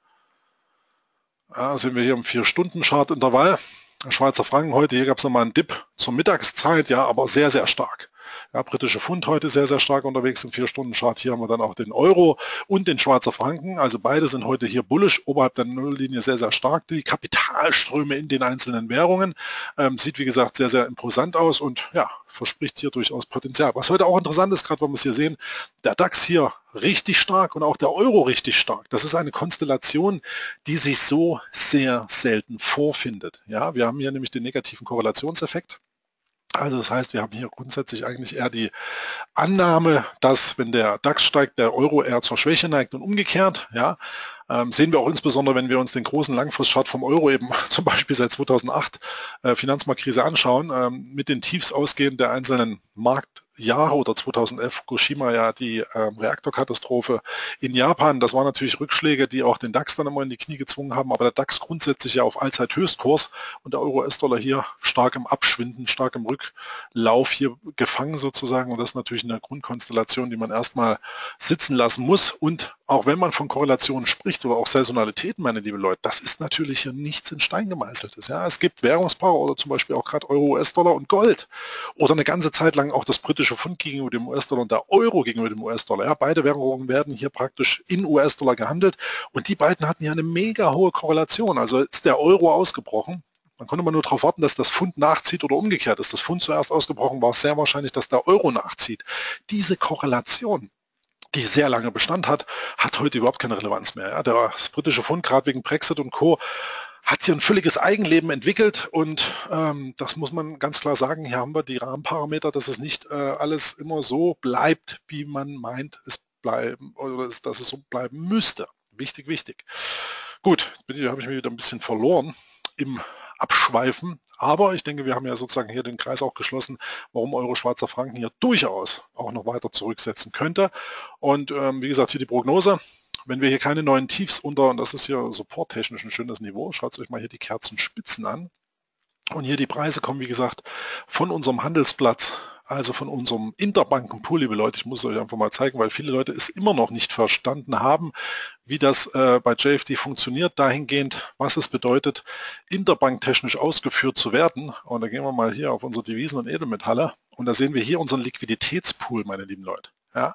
Ja, sehen wir hier im vier Stunden Chart-Intervall. Der Schweizer Franken heute, hier gab es nochmal einen Dip zur Mittagszeit, ja, aber sehr, sehr stark. Ja, britische Pfund heute sehr, sehr stark unterwegs im vier Stunden Chart. Hier haben wir dann auch den Euro und den Schweizer Franken. Also beide sind heute hier bullish, oberhalb der Nulllinie sehr, sehr stark. Die Kapitalströme in den einzelnen Währungen. Ähm, sieht, wie gesagt, sehr, sehr imposant aus und ja, verspricht hier durchaus Potenzial. Was heute auch interessant ist, gerade wenn wir es hier sehen, der DAX hier richtig stark und auch der Euro richtig stark. Das ist eine Konstellation, die sich so sehr selten vorfindet. Ja, wir haben hier nämlich den negativen Korrelationseffekt. Also das heißt, wir haben hier grundsätzlich eigentlich eher die Annahme, dass wenn der DAX steigt, der Euro eher zur Schwäche neigt und umgekehrt. Ja, ähm, sehen wir auch insbesondere, wenn wir uns den großen Langfristchart vom Euro eben zum Beispiel seit zweitausendacht äh, Finanzmarktkrise anschauen, ähm, mit den Tiefs ausgehend der einzelnen Marktjahre oder zweitausendelf Fukushima ja die ähm, Reaktorkatastrophe in Japan. Das waren natürlich Rückschläge, die auch den DAX dann immer in die Knie gezwungen haben, aber der DAX grundsätzlich ja auf Allzeithöchstkurs und der Euro-U S-Dollar hier stark im Abschwinden, stark im Rücklauf hier gefangen sozusagen, und das ist natürlich eine Grundkonstellation, die man erstmal sitzen lassen muss. Und auch wenn man von Korrelationen spricht oder auch Saisonalitäten, meine liebe Leute, das ist natürlich hier nichts in Stein gemeißeltes. Ja, es gibt Währungspaare oder zum Beispiel auch gerade Euro, U S-Dollar und Gold oder eine ganze Zeit lang auch das britische Pfund gegenüber dem U S-Dollar und der Euro gegenüber dem U S-Dollar. Ja, beide Währungen werden hier praktisch in U S-Dollar gehandelt und die beiden hatten ja eine mega hohe Korrelation. Also ist der Euro ausgebrochen. Man konnte mal nur darauf warten, dass das Pfund nachzieht oder umgekehrt ist. Das Pfund zuerst ausgebrochen, war es sehr wahrscheinlich, dass der Euro nachzieht. Diese Korrelation, die sehr lange Bestand hat, hat heute überhaupt keine Relevanz mehr. Ja, das britische Pfund, gerade wegen Brexit und Co., hat hier ein völliges Eigenleben entwickelt und ähm, das muss man ganz klar sagen, hier haben wir die Rahmenparameter, dass es nicht äh, alles immer so bleibt, wie man meint, es bleiben oder dass es so bleiben müsste. Wichtig, wichtig. Gut, jetzt habe ich mich wieder ein bisschen verloren im Abschweifen, aber ich denke, wir haben ja sozusagen hier den Kreis auch geschlossen, warum Euro-Schweizer Franken hier durchaus auch noch weiter zurücksetzen könnte. Und ähm, wie gesagt, hier die Prognose. Wenn wir hier keine neuen Tiefs unter, und das ist hier supporttechnisch ein schönes Niveau, schaut euch mal hier die Kerzenspitzen an. Und hier die Preise kommen, wie gesagt, von unserem Handelsplatz, also von unserem Interbankenpool, liebe Leute. Ich muss euch einfach mal zeigen, weil viele Leute es immer noch nicht verstanden haben, wie das äh, bei J F D funktioniert, dahingehend, was es bedeutet, interbanktechnisch ausgeführt zu werden. Und da gehen wir mal hier auf unsere Devisen- und Edelmetalle. Und da sehen wir hier unseren Liquiditätspool, meine lieben Leute. Ja.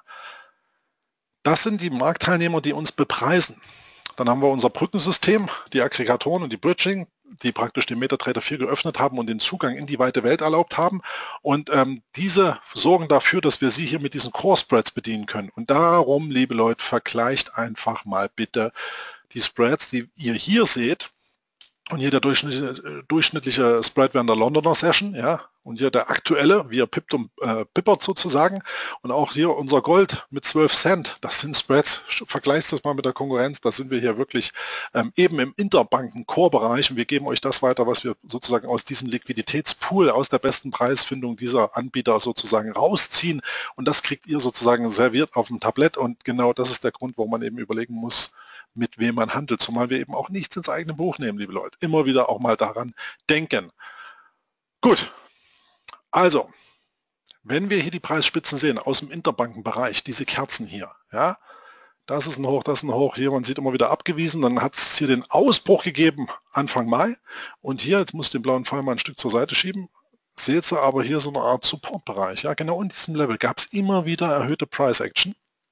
Das sind die Marktteilnehmer, die uns bepreisen. Dann haben wir unser Brückensystem, die Aggregatoren und die Bridging, die praktisch den MetaTrader vier geöffnet haben und den Zugang in die weite Welt erlaubt haben. Und ähm, diese sorgen dafür, dass wir Sie hier mit diesen Core Spreads bedienen können. Und darum, liebe Leute, vergleicht einfach mal bitte die Spreads, die ihr hier seht. Und hier der durchschnittliche, durchschnittliche Spread während der Londoner Session, ja, und hier der aktuelle, wie er pippt und äh, pippert sozusagen. Und auch hier unser Gold mit zwölf Cent, das sind Spreads, vergleicht das mal mit der Konkurrenz, da sind wir hier wirklich ähm, eben im Interbanken-Core-Bereich und wir geben euch das weiter, was wir sozusagen aus diesem Liquiditätspool, aus der besten Preisfindung dieser Anbieter sozusagen rausziehen und das kriegt ihr sozusagen serviert auf dem Tablett und genau das ist der Grund, warum man eben überlegen muss, mit wem man handelt, zumal wir eben auch nichts ins eigene Buch nehmen, liebe Leute. Immer wieder auch mal daran denken. Gut, also, wenn wir hier die Preisspitzen sehen aus dem Interbankenbereich, diese Kerzen hier, ja, das ist ein Hoch, das ist ein Hoch, hier, man sieht immer wieder abgewiesen, dann hat es hier den Ausbruch gegeben Anfang Mai und hier, jetzt muss ich den blauen Pfeil mal ein Stück zur Seite schieben, seht ihr aber hier so eine Art Supportbereich, ja, genau in diesem Level gab es immer wieder erhöhte Price Action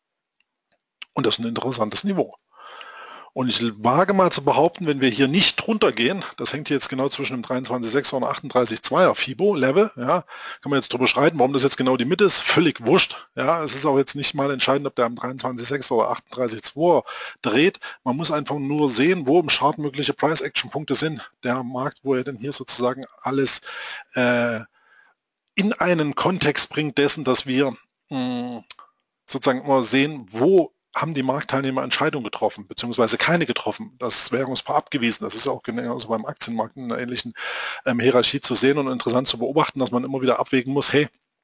und das ist ein interessantes Niveau. Und ich wage mal zu behaupten, wenn wir hier nicht drunter gehen, das hängt hier jetzt genau zwischen dem dreiundzwanzig Komma sechser und achtunddreißig Komma zweier FIBO-Level, ja, kann man jetzt drüber schreiten, warum das jetzt genau die Mitte ist, völlig wurscht. Ja, es ist auch jetzt nicht mal entscheidend, ob der am dreiundzwanzig Komma sechser oder achtunddreißig Komma zwei dreht. Man muss einfach nur sehen, wo im Chart mögliche Price-Action-Punkte sind. Der Markt, wo er denn hier sozusagen alles äh, in einen Kontext bringt dessen, dass wir mh, sozusagen immer sehen, wo haben die Marktteilnehmer Entscheidungen getroffen, beziehungsweise keine getroffen. Das Währungspaar abgewiesen. Das ist auch genauso beim Aktienmarkt in einer ähnlichen ähm, Hierarchie zu sehen und interessant zu beobachten, dass man immer wieder abwägen muss, hey,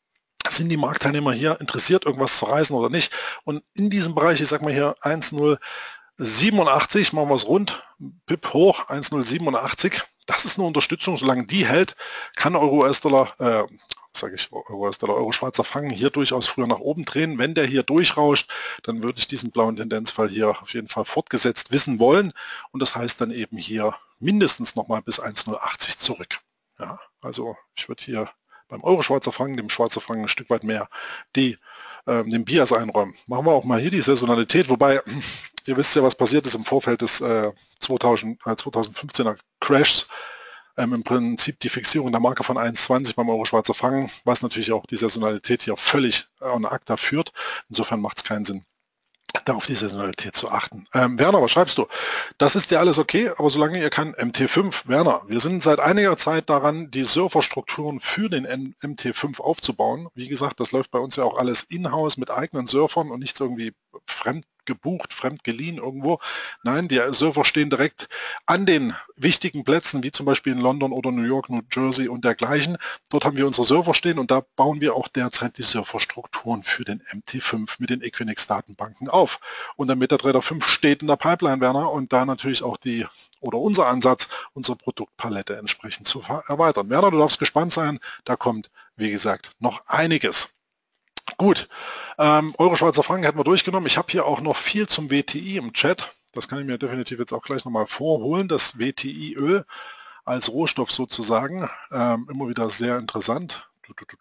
sind die Marktteilnehmer hier interessiert, irgendwas zu reißen oder nicht. Und in diesem Bereich, ich sag mal hier eins Komma null siebenundachtzig, machen wir es rund, Pip hoch, eins Komma null siebenundachtzig. Das ist eine Unterstützung, solange die hält, kann Euro-U S-Dollar, äh, sage ich, Euro-U S-Dollar, Euro-Schweizer Franken hier durchaus früher nach oben drehen. Wenn der hier durchrauscht, dann würde ich diesen blauen Tendenzfall hier auf jeden Fall fortgesetzt wissen wollen. Und das heißt dann eben hier mindestens nochmal bis eins Komma null achtzig zurück. Ja, also ich würde hier beim Euro-Schweizer Franken, dem Schweizer Franken ein Stück weit mehr, die ähm, den Bias einräumen. Machen wir auch mal hier die Saisonalität, wobei ihr wisst ja, was passiert ist im Vorfeld des äh, zweitausend, äh, zweitausendfünfzehner Crashs. Ähm, Im Prinzip die Fixierung der Marke von eins Komma zwanzig beim Euro-Schweizer Franken, was natürlich auch die Saisonalität hier völlig äh, an ACTA führt. Insofern macht es keinen Sinn, da auf die Saisonalität zu achten. Ähm, Werner, was schreibst du? Das ist ja alles okay, aber solange ihr kann, M T fünf, Werner, wir sind seit einiger Zeit daran, die Surferstrukturen für den M T fünf aufzubauen. Wie gesagt, das läuft bei uns ja auch alles in-house mit eigenen Surfern und nichts irgendwie fremd gebucht, fremd geliehen irgendwo. Nein, die Surfer stehen direkt an den wichtigen Plätzen, wie zum Beispiel in London oder New York, New Jersey und dergleichen. Dort haben wir unsere Surfer stehen und da bauen wir auch derzeit die Surferstrukturen für den M T fünf mit den Equinix-Datenbanken auf. Und der MetaTrader fünf steht in der Pipeline, Werner, und da natürlich auch die oder unser Ansatz, unsere Produktpalette entsprechend zu erweitern. Werner, du darfst gespannt sein, da kommt, wie gesagt, noch einiges. Gut, ähm, Euro-Schweizer Franken hätten wir durchgenommen. Ich habe hier auch noch viel zum W T I im Chat. Das kann ich mir definitiv jetzt auch gleich nochmal vorholen. Das W T I-Öl als Rohstoff sozusagen. Ähm, immer wieder sehr interessant.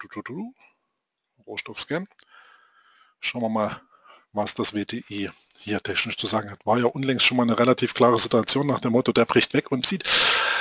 Rohstoffscan. Schauen wir mal, was das W T I hier technisch zu sagen hat. War ja unlängst schon mal eine relativ klare Situation nach dem Motto, der bricht weg und sieht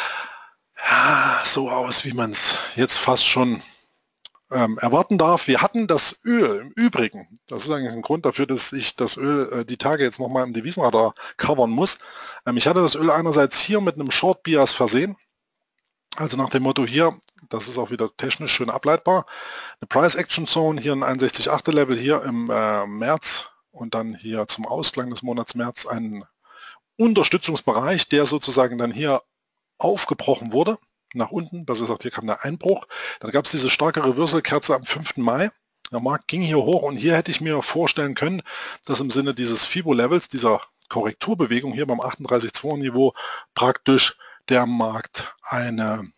ja, so aus, wie man es jetzt fast schon Ähm, erwarten darf. Wir hatten das Öl im Übrigen, das ist eigentlich ein Grund dafür, dass ich das Öl äh, die Tage jetzt nochmal im Devisenradar covern muss. Ähm, ich hatte das Öl einerseits hier mit einem Short Bias versehen, also nach dem Motto hier, das ist auch wieder technisch schön ableitbar, eine Price Action Zone, hier ein einundsechzig Komma acht Level hier im äh, März und dann hier zum Ausklang des Monats März einen Unterstützungsbereich, der sozusagen dann hier aufgebrochen wurde, nach unten, besser gesagt, hier kam der Einbruch. Dann gab es diese starke Reversal-Kerze am fünften Mai. Der Markt ging hier hoch und hier hätte ich mir vorstellen können, dass im Sinne dieses FIBO-Levels, dieser Korrekturbewegung hier beim achtunddreißig Komma zwei Niveau praktisch der Markt eine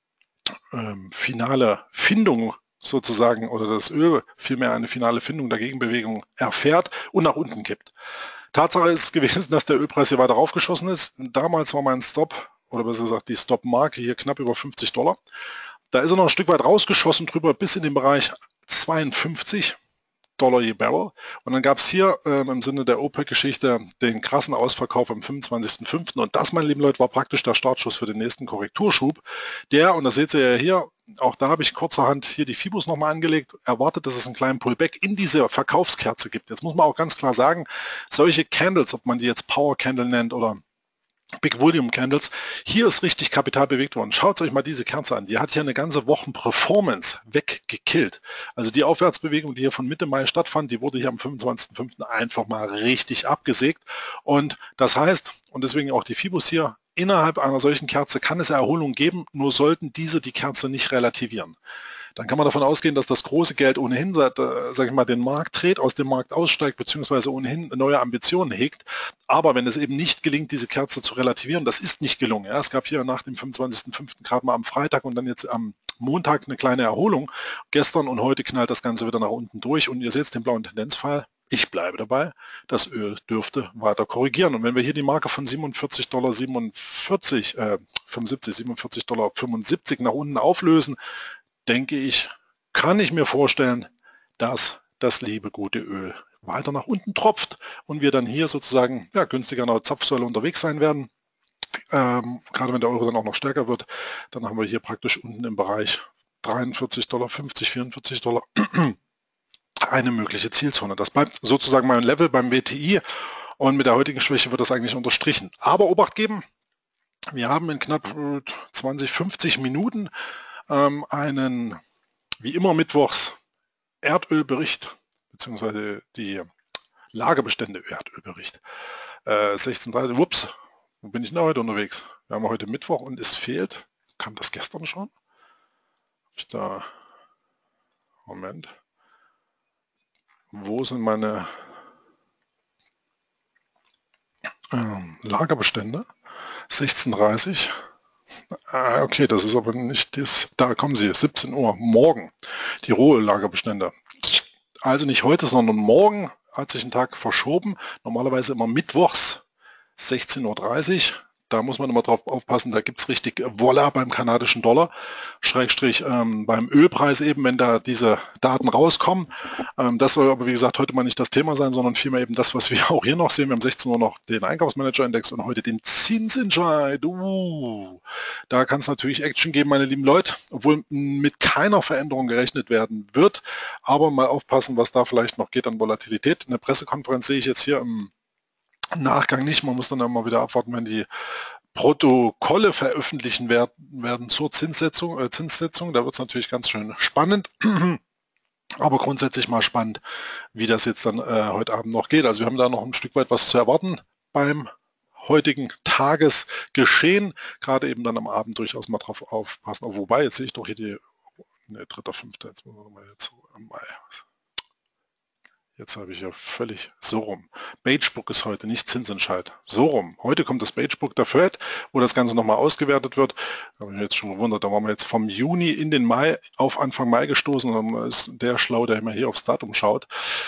ähm, finale Findung sozusagen oder das Öl vielmehr eine finale Findung der Gegenbewegung erfährt und nach unten kippt. Tatsache ist gewesen, dass der Ölpreis hier weiter raufgeschossen ist. Damals war mein Stop, oder besser gesagt die Stop-Marke hier knapp über fünfzig Dollar. Da ist er noch ein Stück weit rausgeschossen drüber bis in den Bereich zweiundfünfzig Dollar je Barrel. Und dann gab es hier ähm, im Sinne der OPEC-Geschichte den krassen Ausverkauf am fünfundzwanzigsten fünften Und das, meine lieben Leute, war praktisch der Startschuss für den nächsten Korrekturschub. Der, und das seht ihr ja hier, auch da habe ich kurzerhand hier die Fibos nochmal angelegt, erwartet, dass es einen kleinen Pullback in diese Verkaufskerze gibt. Jetzt muss man auch ganz klar sagen, solche Candles, ob man die jetzt Power Candle nennt oder Big Volume Candles, hier ist richtig Kapital bewegt worden. Schaut euch mal diese Kerze an. Die hat hier eine ganze Woche Performance weggekillt. Also die Aufwärtsbewegung, die hier von Mitte Mai stattfand, die wurde hier am fünfundzwanzigsten fünften einfach mal richtig abgesägt. Und das heißt, und deswegen auch die Fibos hier, innerhalb einer solchen Kerze kann es Erholung geben, nur sollten diese die Kerze nicht relativieren. Dann kann man davon ausgehen, dass das große Geld ohnehin, äh, sage ich mal, den Markt dreht, aus dem Markt aussteigt, beziehungsweise ohnehin neue Ambitionen hegt. Aber wenn es eben nicht gelingt, diese Kerze zu relativieren, das ist nicht gelungen. Ja, es gab hier nach dem fünfundzwanzigsten fünften gerade mal am Freitag und dann jetzt am Montag eine kleine Erholung. Gestern und heute knallt das Ganze wieder nach unten durch und ihr seht den blauen Tendenzpfeil. Ich bleibe dabei, das Öl dürfte weiter korrigieren. Und wenn wir hier die Marke von siebenundvierzig Dollar siebenundvierzig, äh, fünfundsiebzig, siebenundvierzig Dollar fünfundsiebzig nach unten auflösen, denke ich, kann ich mir vorstellen, dass das liebe gute Öl weiter nach unten tropft und wir dann hier sozusagen ja, günstiger an der Zapfsäule unterwegs sein werden. Ähm, gerade wenn der Euro dann auch noch stärker wird, dann haben wir hier praktisch unten im Bereich dreiundvierzig Dollar fünfzig, vierundvierzig Dollar eine mögliche Zielzone. Das bleibt sozusagen mein Level beim W T I und mit der heutigen Schwäche wird das eigentlich unterstrichen. Aber Obacht geben, wir haben in knapp zwanzig, fünfzig Minuten ähm, einen, wie immer mittwochs, Erdölbericht, beziehungsweise die Lagerbestände Erdölbericht. Äh, sechzehn Uhr dreißig, wups, wo bin ich denn heute unterwegs? Wir haben heute Mittwoch und es fehlt, kam das gestern schon? Hab ich da, Moment, wo sind meine ähm, Lagerbestände? sechzehn Uhr dreißig. Ah, okay, das ist aber nicht das. Da kommen sie, siebzehn Uhr, morgen. Die rohe Lagerbestände. Also nicht heute, sondern morgen hat sich ein Tag verschoben. Normalerweise immer mittwochs, sechzehn Uhr dreißig. Da muss man immer drauf aufpassen, da gibt es richtig Wolla beim kanadischen Dollar, Schrägstrich ähm, beim Ölpreis eben, wenn da diese Daten rauskommen. Ähm, das soll aber wie gesagt heute mal nicht das Thema sein, sondern vielmehr eben das, was wir auch hier noch sehen. Wir haben sechzehn Uhr noch den Einkaufsmanager-Index und heute den Zinsentscheid. Uh, da kann es natürlich Action geben, meine lieben Leute, obwohl mit keiner Veränderung gerechnet werden wird. Aber mal aufpassen, was da vielleicht noch geht an Volatilität. Eine Pressekonferenz sehe ich jetzt hier im Nachgang nicht. Man muss dann immer wieder abwarten, wenn die Protokolle veröffentlichen werden, werden zur Zinssetzung. Äh, Zinssetzung. Da wird es natürlich ganz schön spannend. Aber grundsätzlich mal spannend, wie das jetzt dann äh, heute Abend noch geht. Also wir haben da noch ein Stück weit was zu erwarten beim heutigen Tagesgeschehen. Gerade eben dann am Abend durchaus mal drauf aufpassen. Oh, wobei, jetzt sehe ich doch hier die, ne, dritter, fünfter, jetzt müssen wir mal jetzt mal. Jetzt habe ich ja völlig so rum. Bagebook ist heute, nicht Zinsentscheid. So rum. Heute kommt das Bagebook der Fed, wo das Ganze nochmal ausgewertet wird. Da habe ich mich jetzt schon gewundert, da waren wir jetzt vom Juni in den Mai auf Anfang Mai gestoßen. Dann ist der schlau, der immer hier aufs Datum schaut.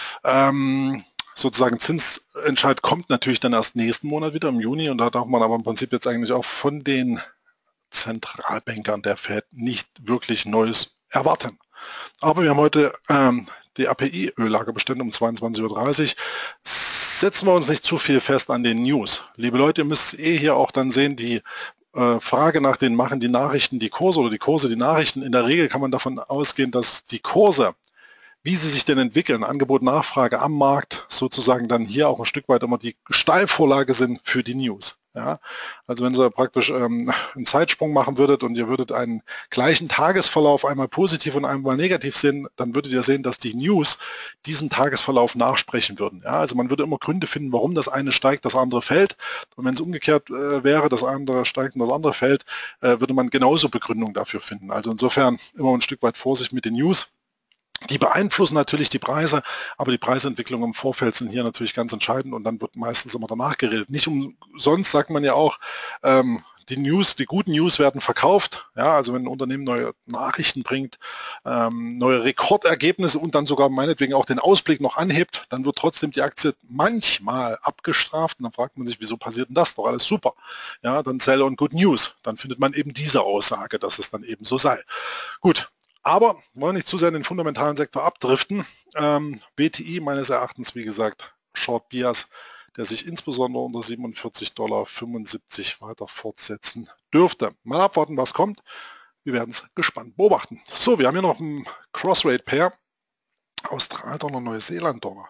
Ähm, sozusagen Zinsentscheid kommt natürlich dann erst nächsten Monat wieder im Juni und da darf man aber im Prinzip jetzt eigentlich auch von den Zentralbankern der Fed nicht wirklich Neues erwarten. Aber wir haben heute ähm, die A P I-Öllagerbestände um zweiundzwanzig Uhr dreißig. Setzen wir uns nicht zu viel fest an den News. Liebe Leute, ihr müsst eh hier auch dann sehen, die äh, Frage nach den, machen die Nachrichten die Kurse oder die Kurse die Nachrichten. In der Regel kann man davon ausgehen, dass die Kurse, wie sie sich denn entwickeln, Angebot, Nachfrage am Markt, sozusagen dann hier auch ein Stück weit immer die Steilvorlage sind für die News. Ja, also wenn Sie praktisch ähm, einen Zeitsprung machen würdet und ihr würdet einen gleichen Tagesverlauf einmal positiv und einmal negativ sehen, dann würdet ihr sehen, dass die News diesem Tagesverlauf nachsprechen würden. Ja, also man würde immer Gründe finden, warum das eine steigt, das andere fällt. Und wenn es umgekehrt äh, wäre, das andere steigt und das andere fällt, äh, würde man genauso Begründung dafür finden. Also insofern immer ein Stück weit Vorsicht mit den News. Die beeinflussen natürlich die Preise, aber die Preisentwicklung im Vorfeld sind hier natürlich ganz entscheidend und dann wird meistens immer danach geredet. Nicht umsonst sagt man ja auch, ähm, die News, die guten News werden verkauft. Ja, also wenn ein Unternehmen neue Nachrichten bringt, ähm, neue Rekordergebnisse und dann sogar meinetwegen auch den Ausblick noch anhebt, dann wird trotzdem die Aktie manchmal abgestraft und dann fragt man sich, wieso passiert denn das? Doch alles super. Ja, dann Sell on Good News. Dann findet man eben diese Aussage, dass es dann eben so sei. Gut. Aber wollen nicht zu sehr in den fundamentalen Sektor abdriften. Ähm, B T I meines Erachtens, wie gesagt, Short Bias, der sich insbesondere unter siebenundvierzig Komma fünfundsiebzig Dollar weiter fortsetzen dürfte. Mal abwarten, was kommt. Wir werden es gespannt beobachten. So, wir haben hier noch ein Cross-Rate-Pair. Australdollar, Neuseeland-Dollar.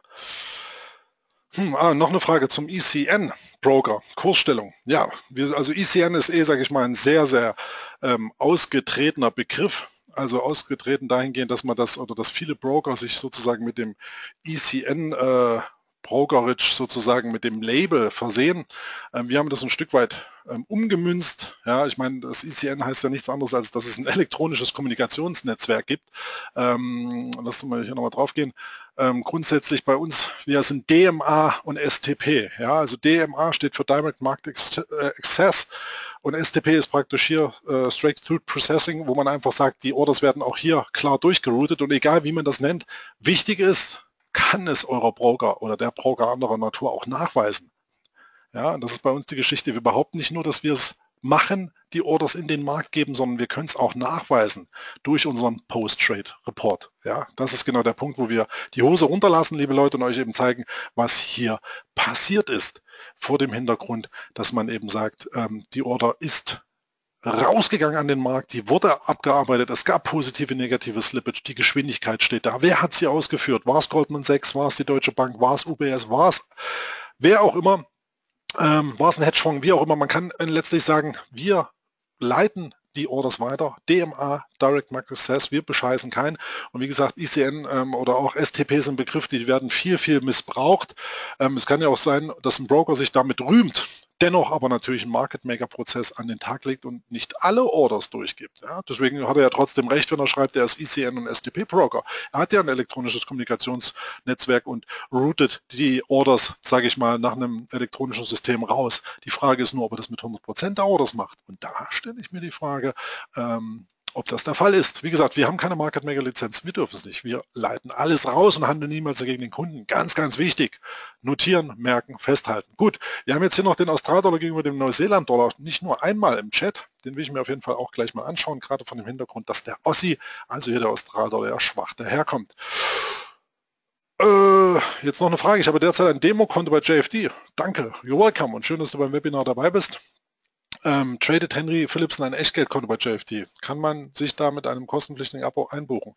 Hm, ah, noch eine Frage zum E C N-Broker, Kursstellung. Ja, wir, also E C N ist eh, sage ich mal, ein sehr, sehr ähm, ausgetretener Begriff. Also ausgetreten dahingehend, dass man das oder dass viele Broker sich sozusagen mit dem E C N äh, Brokerage sozusagen mit dem Label versehen. Ähm, wir haben das ein Stück weit ähm, umgemünzt. Ja, ich meine, das E C N heißt ja nichts anderes, als dass es ein elektronisches Kommunikationsnetzwerk gibt. Ähm, lass uns mal hier nochmal drauf gehen. Ähm, grundsätzlich bei uns, wir sind D M A und S T P. Ja, also D M A steht für Direct Market Access und S T P ist praktisch hier äh, Straight Through Processing, wo man einfach sagt, die Orders werden auch hier klar durchgeroutet und egal wie man das nennt, wichtig ist, kann es eurer Broker oder der Broker anderer Natur auch nachweisen. Ja, und das ist bei uns die Geschichte. Wir behaupten nicht nur, dass wir es machen, die Orders in den Markt geben, sondern wir können es auch nachweisen durch unseren Post-Trade-Report. Ja, das ist genau der Punkt, wo wir die Hose runterlassen, liebe Leute, und euch eben zeigen, was hier passiert ist. Vor dem Hintergrund, dass man eben sagt, ähm, die Order ist rausgegangen an den Markt, die wurde abgearbeitet, es gab positive, negative Slippage, die Geschwindigkeit steht da. Wer hat sie ausgeführt? War es Goldman Sachs, war es die Deutsche Bank, war es U B S, war es wer auch immer, ähm, war es ein Hedgefonds, wie auch immer. Man kann letztlich sagen, wir leiten die Orders weiter, D M A, Direct Market Access, wir bescheißen keinen. Und wie gesagt, I C N ähm, oder auch S T P sind Begriffe, die werden viel, viel missbraucht. Ähm, es kann ja auch sein, dass ein Broker sich damit rühmt, dennoch aber natürlich einen Market Maker Prozess an den Tag legt und nicht alle Orders durchgibt. Ja? Deswegen hat er ja trotzdem recht, wenn er schreibt, er ist I C N und S T P Broker. Er hat ja ein elektronisches Kommunikationsnetzwerk und routet die Orders, sage ich mal, nach einem elektronischen System raus. Die Frage ist nur, ob er das mit hundert Prozent der Orders macht. Und da stelle ich mir die Frage, ähm, ob das der Fall ist. Wie gesagt, wir haben keine Market Maker Lizenz, wir dürfen es nicht. Wir leiten alles raus und handeln niemals gegen den Kunden. Ganz, ganz wichtig. Notieren, merken, festhalten. Gut, wir haben jetzt hier noch den Australdollar gegenüber dem Neuseeland-Dollar. Nicht nur einmal im Chat, den will ich mir auf jeden Fall auch gleich mal anschauen, gerade von dem Hintergrund, dass der Aussie, also hier der Australdollar, ja schwach daherkommt. Äh, jetzt noch eine Frage. Ich habe derzeit ein Demokonto bei J F D. Danke, you're welcome und schön, dass du beim Webinar dabei bist. Ähm, tradet Henry Philipsen ein Echtgeldkonto bei J F D? Kann man sich da mit einem kostenpflichtigen Abo einbuchen?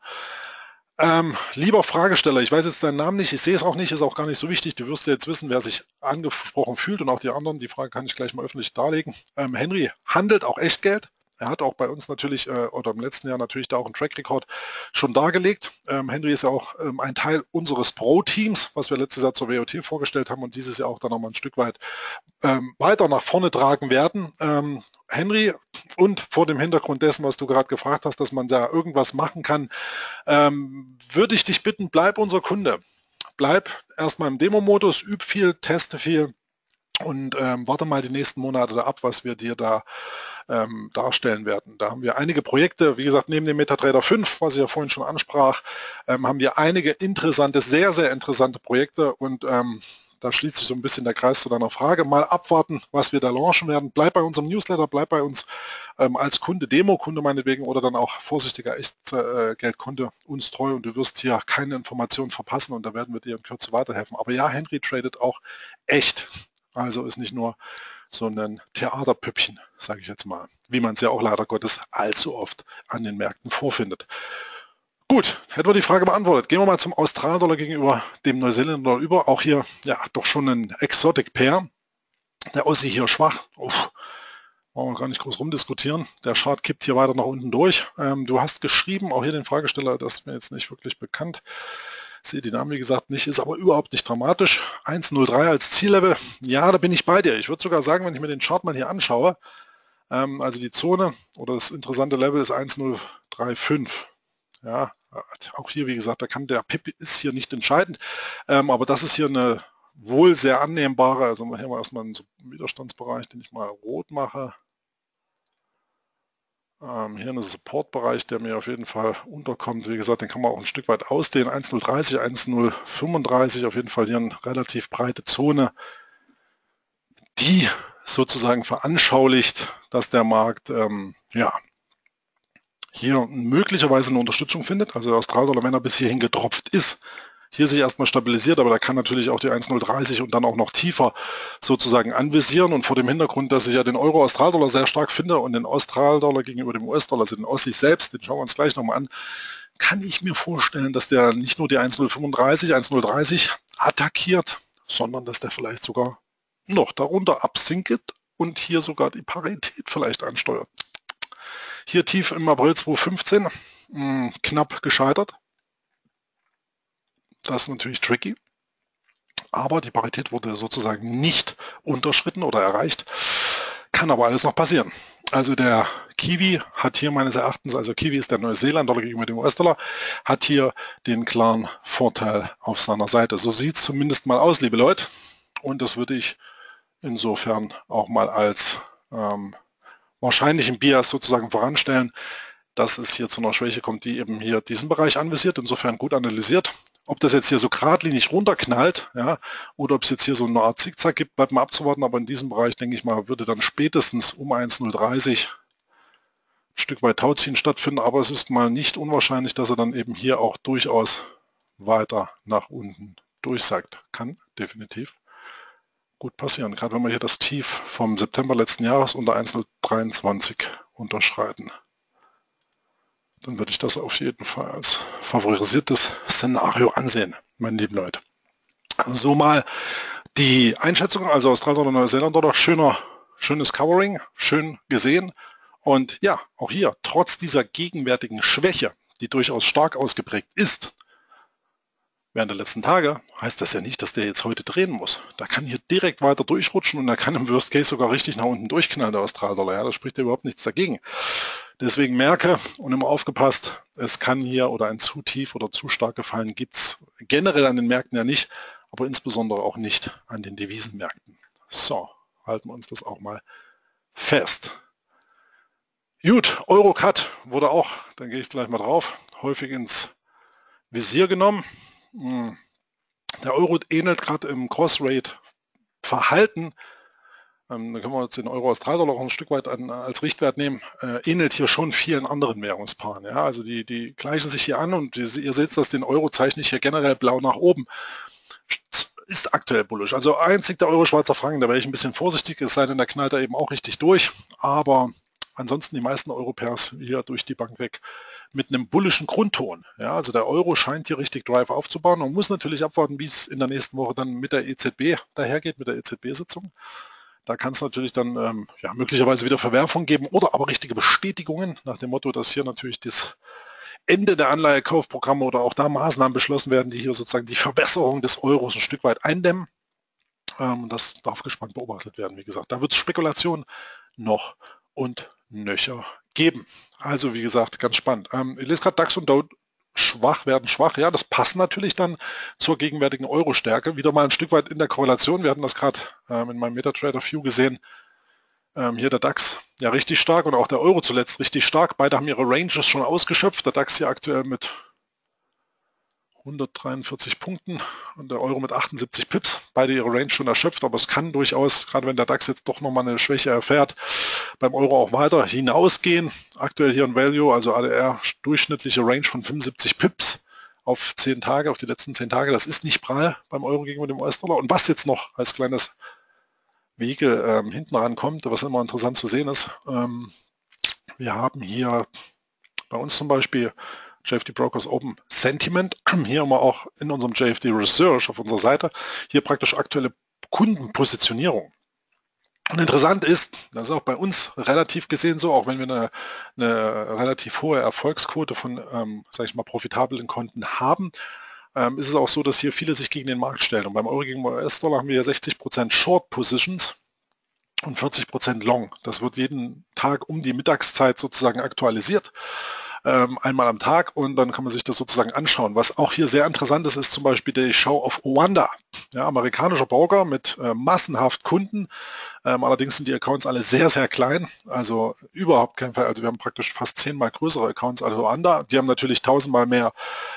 Ähm, lieber Fragesteller, ich weiß jetzt deinen Namen nicht, ich sehe es auch nicht, ist auch gar nicht so wichtig. Du wirst ja jetzt wissen, wer sich angesprochen fühlt und auch die anderen. Die Frage kann ich gleich mal öffentlich darlegen. Ähm, Henry handelt auch Echtgeld. Er hat auch bei uns natürlich, äh, oder im letzten Jahr natürlich da auch einen Track Record schon dargelegt. Ähm, Henry ist ja auch ähm, ein Teil unseres Pro-Teams, was wir letztes Jahr zur W O T vorgestellt haben und dieses Jahr auch dann nochmal ein Stück weit ähm, weiter nach vorne tragen werden. Ähm, Henry, und vor dem Hintergrund dessen, was du gerade gefragt hast, dass man da irgendwas machen kann, ähm, würde ich dich bitten, bleib unser Kunde. Bleib erstmal im Demo-Modus, üb viel, teste viel und ähm, warte mal die nächsten Monate ab, was wir dir da ähm, darstellen werden. Da haben wir einige Projekte, wie gesagt, neben dem MetaTrader fünf, was ich ja vorhin schon ansprach, ähm, haben wir einige interessante, sehr, sehr interessante Projekte und ähm, da schließt sich so ein bisschen der Kreis zu deiner Frage. Mal abwarten, was wir da launchen werden. Bleib bei unserem Newsletter, bleib bei uns ähm, als Kunde, Demo-Kunde meinetwegen oder dann auch vorsichtiger Echtgeldkunde äh, uns treu und du wirst hier keine Informationen verpassen und da werden wir dir in Kürze weiterhelfen. Aber ja, Henry tradet auch echt. Also ist nicht nur so ein Theaterpüppchen, sage ich jetzt mal, wie man es ja auch leider Gottes allzu oft an den Märkten vorfindet. Gut, hätten wir die Frage beantwortet. Gehen wir mal zum Australdollar gegenüber dem Neuseeländer über. Auch hier, ja, doch schon ein Exotic Pair. Der Aussie hier schwach. Uff, wollen wir gar nicht groß rumdiskutieren. Der Chart kippt hier weiter nach unten durch. Ähm, du hast geschrieben, auch hier den Fragesteller, das ist mir jetzt nicht wirklich bekannt. Sehe die Namen, wie gesagt, nicht, ist aber überhaupt nicht dramatisch. eins Komma null drei als Ziellevel. Ja, da bin ich bei dir. Ich würde sogar sagen, wenn ich mir den Chart mal hier anschaue, ähm, also die Zone oder das interessante Level ist eins Komma null drei fünf. Ja, auch hier, wie gesagt, da kann der Pip ist hier nicht entscheidend, ähm, aber das ist hier eine wohl sehr annehmbare, also hier mal erstmal einen Widerstandsbereich, den ich mal rot mache. Ähm, hier ein Supportbereich, der mir auf jeden Fall unterkommt. Wie gesagt, den kann man auch ein Stück weit ausdehnen. eins Komma null dreißig, eins Komma null fünfunddreißig, auf jeden Fall hier eine relativ breite Zone, die sozusagen veranschaulicht, dass der Markt ähm, ja, hier möglicherweise eine Unterstützung findet, also der Australdollar, wenn er bis hierhin getropft ist, hier sich erstmal stabilisiert, aber da kann natürlich auch die eins Komma null dreißig und dann auch noch tiefer sozusagen anvisieren und vor dem Hintergrund, dass ich ja den Euro-Australdollar sehr stark finde und den Australdollar gegenüber dem U S-Dollar, also den Aussie selbst, den schauen wir uns gleich nochmal an, kann ich mir vorstellen, dass der nicht nur die eins Komma null fünfunddreißig, eins Komma null dreißig attackiert, sondern dass der vielleicht sogar noch darunter absinkt und hier sogar die Parität vielleicht ansteuert. Hier tief im April zweitausendfünfzehn, mh, knapp gescheitert. Das ist natürlich tricky. Aber die Parität wurde sozusagen nicht unterschritten oder erreicht. Kann aber alles noch passieren. Also der Kiwi hat hier meines Erachtens, also Kiwi ist der Neuseeland-Dollar gegenüber dem U S-Dollar, hat hier den klaren Vorteil auf seiner Seite. So sieht es zumindest mal aus, liebe Leute. Und das würde ich insofern auch mal als ähm, wahrscheinlichen Bias sozusagen voranstellen, dass es hier zu einer Schwäche kommt, die eben hier diesen Bereich anvisiert, insofern gut analysiert. Ob das jetzt hier so geradlinig runterknallt, ja, oder ob es jetzt hier so eine Art Zickzack gibt, bleibt mal abzuwarten, aber in diesem Bereich, denke ich mal, würde dann spätestens um eins Komma null dreißig ein Stück weit Tauziehen stattfinden, aber es ist mal nicht unwahrscheinlich, dass er dann eben hier auch durchaus weiter nach unten durchsagt. Kann definitiv gut passieren, gerade wenn wir hier das Tief vom September letzten Jahres unter eins Komma null dreiundzwanzig unterschreiten. Dann würde ich das auf jeden Fall als favorisiertes Szenario ansehen, meine lieben Leute. So mal die Einschätzung, also Australien oder Neuseeland oder schöner, schönes Covering, schön gesehen. Und ja, auch hier, trotz dieser gegenwärtigen Schwäche, die durchaus stark ausgeprägt ist, während der letzten Tage, heißt das ja nicht, dass der jetzt heute drehen muss. Da kann hier direkt weiter durchrutschen und da kann im Worst Case sogar richtig nach unten durchknallen, der Australdollar. Ja, da spricht ja überhaupt nichts dagegen. Deswegen merke und immer aufgepasst, es kann hier oder ein zu tief oder zu stark gefallen gibt es generell an den Märkten ja nicht, aber insbesondere auch nicht an den Devisenmärkten. So, halten wir uns das auch mal fest. Gut, Euro-Cut wurde auch, dann gehe ich gleich mal drauf, häufig ins Visier genommen. Der Euro ähnelt gerade im Cross-Rate-Verhalten, ähm, da können wir jetzt den Euro-Australdollar auch ein Stück weit an, als Richtwert nehmen, äh, ähnelt hier schon vielen anderen Währungspaaren. Ja? Also die, die gleichen sich hier an und die, ihr seht, dass den Euro zeichne ich hier generell blau nach oben. Ist aktuell bullisch. Also einzig der Euro-Schweizer Franken, da wäre ich ein bisschen vorsichtig, es sei denn, da knallt er eben auch richtig durch. Aber ansonsten die meisten Europäers hier durch die Bank weg mit einem bullischen Grundton. Ja, also der Euro scheint hier richtig Drive aufzubauen. Man muss natürlich abwarten, wie es in der nächsten Woche dann mit der E Z B dahergeht, mit der E Z B-Sitzung. Da kann es natürlich dann ähm, ja, möglicherweise wieder Verwerfungen geben oder aber richtige Bestätigungen nach dem Motto, dass hier natürlich das Ende der Anleihekaufprogramme oder auch da Maßnahmen beschlossen werden, die hier sozusagen die Verbesserung des Euros ein Stück weit eindämmen. Ähm, das darf gespannt beobachtet werden, wie gesagt. Da wird es Spekulationen noch und nöcher geben. Also wie gesagt, ganz spannend. Ähm, ich lese gerade, DAX und Dow schwach werden schwach. Ja, das passt natürlich dann zur gegenwärtigen Euro-Stärke. Wieder mal ein Stück weit in der Korrelation. Wir hatten das gerade ähm, in meinem MetaTrader-View gesehen. Ähm, hier der DAX ja richtig stark und auch der Euro zuletzt richtig stark. Beide haben ihre Ranges schon ausgeschöpft. Der DAX hier aktuell mit hundertdreiundvierzig Punkten und der Euro mit achtundsiebzig Pips. Beide ihre Range schon erschöpft, aber es kann durchaus, gerade wenn der DAX jetzt doch nochmal eine Schwäche erfährt, beim Euro auch weiter hinausgehen. Aktuell hier ein Value, also A D R durchschnittliche Range von fünfundsiebzig Pips auf zehn Tage, auf die letzten zehn Tage. Das ist nicht prall beim Euro gegenüber dem U S-Dollar. Und was jetzt noch als kleines Vehikel ähm, hinten rankommt, was immer interessant zu sehen ist, ähm, wir haben hier bei uns zum Beispiel J F D Brokers Open Sentiment, hier haben wir auch in unserem J F D Research auf unserer Seite, hier praktisch aktuelle Kundenpositionierung. Und interessant ist, das ist auch bei uns relativ gesehen so, auch wenn wir eine, eine relativ hohe Erfolgsquote von, ähm, sage ich mal, profitablen Konten haben, ähm, ist es auch so, dass hier viele sich gegen den Markt stellen. Und beim Euro gegen U S-Dollar haben wir hier sechzig Prozent Short Positions und vierzig Prozent Long. Das wird jeden Tag um die Mittagszeit sozusagen aktualisiert. Einmal am Tag und dann kann man sich das sozusagen anschauen. Was auch hier sehr interessant ist, ist zum Beispiel die Show of Oanda. Ja, amerikanischer Broker mit äh, massenhaft Kunden. Ähm, allerdings sind die Accounts alle sehr, sehr klein. Also überhaupt kein Fall. Also wir haben praktisch fast zehnmal größere Accounts als Oanda. Die haben natürlich tausendmal mehr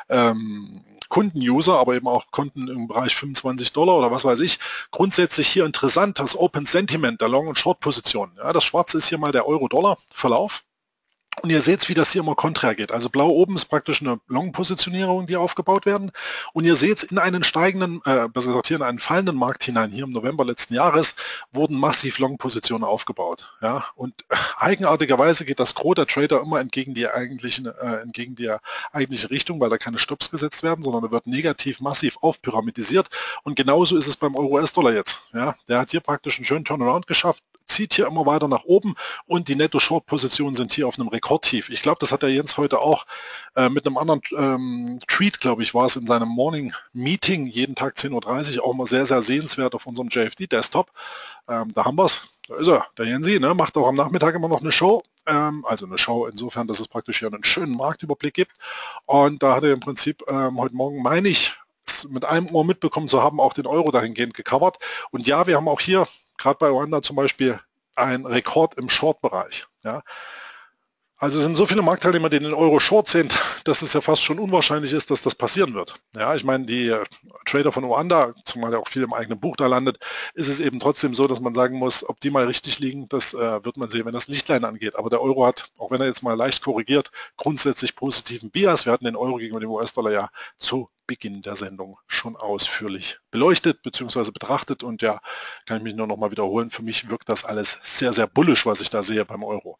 ähm, Kunden-User, aber eben auch Konten im Bereich fünfundzwanzig Dollar oder was weiß ich. Grundsätzlich hier interessant das Open Sentiment der Long- und Short-Position. Ja, das Schwarze ist hier mal der Euro-Dollar-Verlauf. Und ihr seht, wie das hier immer konträr geht. Also blau oben ist praktisch eine Long-Positionierung, die aufgebaut werden. Und ihr seht, in einen steigenden, äh, besser gesagt hier in einen fallenden Markt hinein, hier im November letzten Jahres, wurden massiv Long-Positionen aufgebaut. Ja? Und eigenartigerweise geht das Gros der Trader immer entgegen die eigentlichen, äh, entgegen der eigentlichen Richtung, weil da keine Stops gesetzt werden, sondern da wird negativ massiv aufpyramidisiert. Und genauso ist es beim Euro-U S-Dollar jetzt. Ja? Der hat hier praktisch einen schönen Turnaround geschafft, zieht hier immer weiter nach oben und die Netto-Short-Positionen sind hier auf einem Rekordtief. Ich glaube, das hat der Jens heute auch äh, mit einem anderen ähm, Tweet, glaube ich, war es in seinem Morning-Meeting, jeden Tag zehn Uhr dreißig, auch mal sehr, sehr sehenswert auf unserem J F D-Desktop. Ähm, da haben wir es. Da ist er, der Jensi, ne, macht auch am Nachmittag immer noch eine Show. Ähm, also eine Show insofern, dass es praktisch hier einen schönen Marktüberblick gibt. Und da hat er im Prinzip ähm, heute Morgen, meine ich, mit einem Ohr mitbekommen zu haben, auch den Euro dahingehend gecovert. Und ja, wir haben auch hier gerade bei Oanda zum Beispiel ein Rekord im Short-Bereich. Ja. Also es sind so viele Marktteilnehmer, die den Euro Short sind, dass es ja fast schon unwahrscheinlich ist, dass das passieren wird. Ja, ich meine, die äh, Trader von Oanda, zumal ja auch viel im eigenen Buch da landet, ist es eben trotzdem so, dass man sagen muss, ob die mal richtig liegen, das äh, wird man sehen, wenn das Lichtlein angeht. Aber der Euro hat, auch wenn er jetzt mal leicht korrigiert, grundsätzlich positiven Bias. Wir hatten den Euro gegenüber dem U S-Dollar ja zu Beginn der Sendung schon ausführlich beleuchtet bzw. betrachtet und ja, kann ich mich nur noch mal wiederholen, für mich wirkt das alles sehr, sehr bullisch, was ich da sehe beim Euro.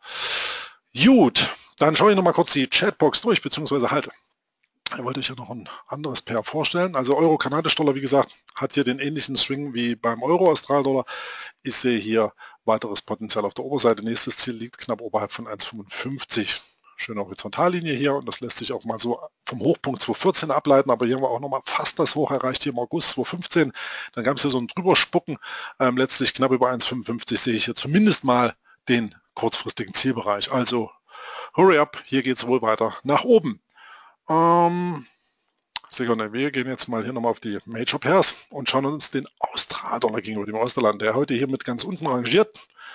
Gut, dann schaue ich noch mal kurz die Chatbox durch, beziehungsweise halt, da wollte ich ja noch ein anderes Pair vorstellen. Also Euro-Kanadisch-Dollar, wie gesagt, hat hier den ähnlichen Swing wie beim Euro-Australdollar. Ich sehe hier weiteres Potenzial auf der Oberseite. Nächstes Ziel liegt knapp oberhalb von eins Komma fünfundfünfzig. schöne Horizontallinie hier und das lässt sich auch mal so vom Hochpunkt zweitausendvierzehn ableiten, aber hier haben wir auch nochmal fast das Hoch erreicht, hier im August zweitausendfünfzehn. Dann gab es hier so ein Drüberspucken, ähm, letztlich knapp über eins Komma fünfundfünfzig sehe ich hier zumindest mal den kurzfristigen Zielbereich. Also hurry up, hier geht es wohl weiter nach oben. Ähm, Sekunde, wir gehen jetzt mal hier nochmal auf die Major Pairs und schauen uns den Australdollar gegenüber dem Austerland, der heute hier mit ganz unten rangiert.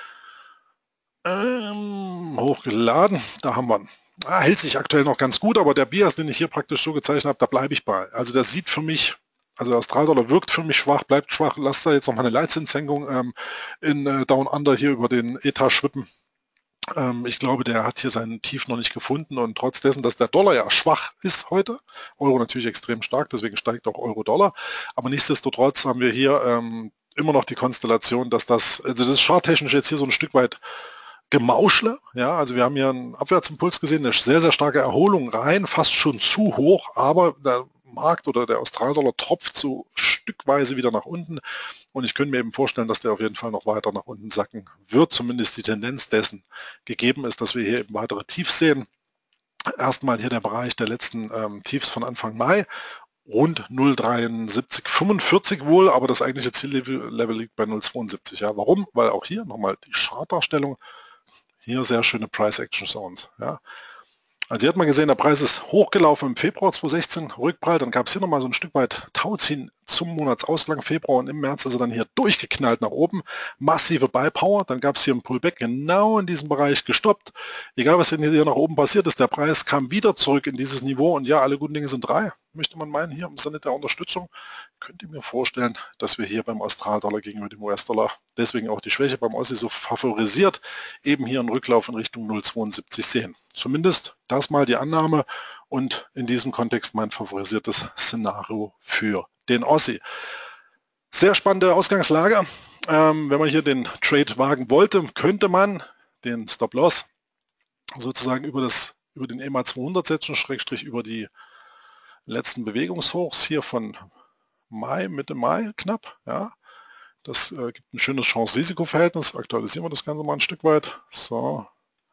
Ähm, hochgeladen, da haben wir ihn. Ah, hält sich aktuell noch ganz gut, aber der Bias, den ich hier praktisch so gezeichnet habe, da bleibe ich bei. Also das sieht für mich, also der Australdollar wirkt für mich schwach, bleibt schwach. Lasst da jetzt noch mal eine Leitzinssenkung ähm, in äh, Down Under hier über den E T A schwippen. Ähm, ich glaube, der hat hier seinen Tief noch nicht gefunden und trotz dessen, dass der Dollar ja schwach ist heute, Euro natürlich extrem stark, deswegen steigt auch Euro-Dollar, aber nichtsdestotrotz haben wir hier ähm, immer noch die Konstellation, dass das, also das ist charttechnisch jetzt hier so ein Stück weit Gemauschle, ja, also wir haben hier einen Abwärtsimpuls gesehen, eine sehr, sehr starke Erholung rein, fast schon zu hoch, aber der Markt oder der Australdollar tropft so stückweise wieder nach unten und ich könnte mir eben vorstellen, dass der auf jeden Fall noch weiter nach unten sacken wird, zumindest die Tendenz dessen gegeben ist, dass wir hier eben weitere Tiefs sehen. Erstmal hier der Bereich der letzten ähm, Tiefs von Anfang Mai, rund null Komma dreiundsiebzig fünfundvierzig wohl, aber das eigentliche Ziellevel liegt bei null Komma zweiundsiebzig. Ja, warum? Weil auch hier nochmal die Chartdarstellung, hier sehr schöne Price Action Zones. Ja. Also hier hat man gesehen, der Preis ist hochgelaufen im Februar zweitausendsechzehn, Rückprall, dann gab es hier nochmal so ein Stück weit Tauziehen zum Monatsausgang Februar und im März ist er dann hier durchgeknallt nach oben, massive Buy Power, dann gab es hier einen Pullback genau in diesem Bereich gestoppt. Egal was hier nach oben passiert ist, der Preis kam wieder zurück in dieses Niveau und ja, alle guten Dinge sind drei, möchte man meinen, hier im Sinne der Unterstützung. Könnt ihr mir vorstellen, dass wir hier beim Australdollar gegenüber dem U S-Dollar, deswegen auch die Schwäche beim Aussie so favorisiert, eben hier einen Rücklauf in Richtung null Komma zweiundsiebzig sehen. Zumindest das mal die Annahme und in diesem Kontext mein favorisiertes Szenario für den Aussie. Sehr spannende Ausgangslage. Ähm, wenn man hier den Trade wagen wollte, könnte man den Stop-Loss sozusagen über, das, über den E M A zweihundert setzen, Schrägstrich über die letzten Bewegungshochs hier von Mai, Mitte Mai knapp. Ja. Das äh, gibt ein schönes Chance-Risiko-Verhältnis. Aktualisieren wir das Ganze mal ein Stück weit. So.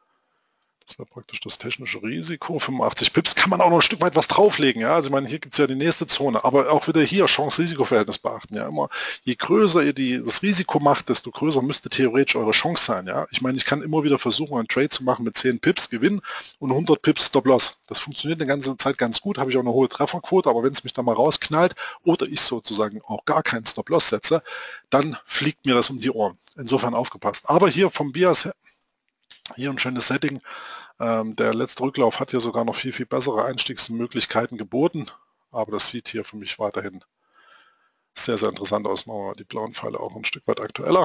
Das wäre praktisch das technische Risiko. fünfundachtzig Pips kann man auch noch ein Stück weit was drauflegen. Ja? Also ich meine, hier gibt es ja die nächste Zone, aber auch wieder hier Chance-Risiko-Verhältnis beachten. Ja? Immer, je größer ihr die, das Risiko macht, desto größer müsste theoretisch eure Chance sein. Ja? Ich meine, ich kann immer wieder versuchen, einen Trade zu machen mit zehn Pips Gewinn und hundert Pips Stop-Loss. Das funktioniert eine ganze Zeit ganz gut, habe ich auch eine hohe Trefferquote, aber wenn es mich da mal rausknallt oder ich sozusagen auch gar keinen Stop-Loss setze, dann fliegt mir das um die Ohren. Insofern aufgepasst. Aber hier vom Bias her, hier ein schönes Setting. Ähm, der letzte Rücklauf hat hier sogar noch viel, viel bessere Einstiegsmöglichkeiten geboten. Aber das sieht hier für mich weiterhin sehr, sehr interessant aus. Machen wir mal die blauen Pfeile auch ein Stück weit aktueller.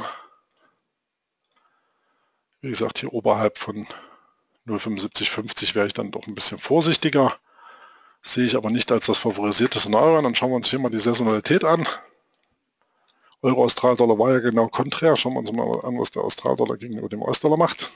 Wie gesagt, hier oberhalb von null Komma fünfundsiebzig fünfzig wäre ich dann doch ein bisschen vorsichtiger. Sehe ich aber nicht als das favorisierte Szenario an. Dann schauen wir uns hier mal die Saisonalität an. Euro-Austral-Dollar war ja genau konträr. Schauen wir uns mal an, was der Austral-Dollar gegenüber dem U S-Dollar macht.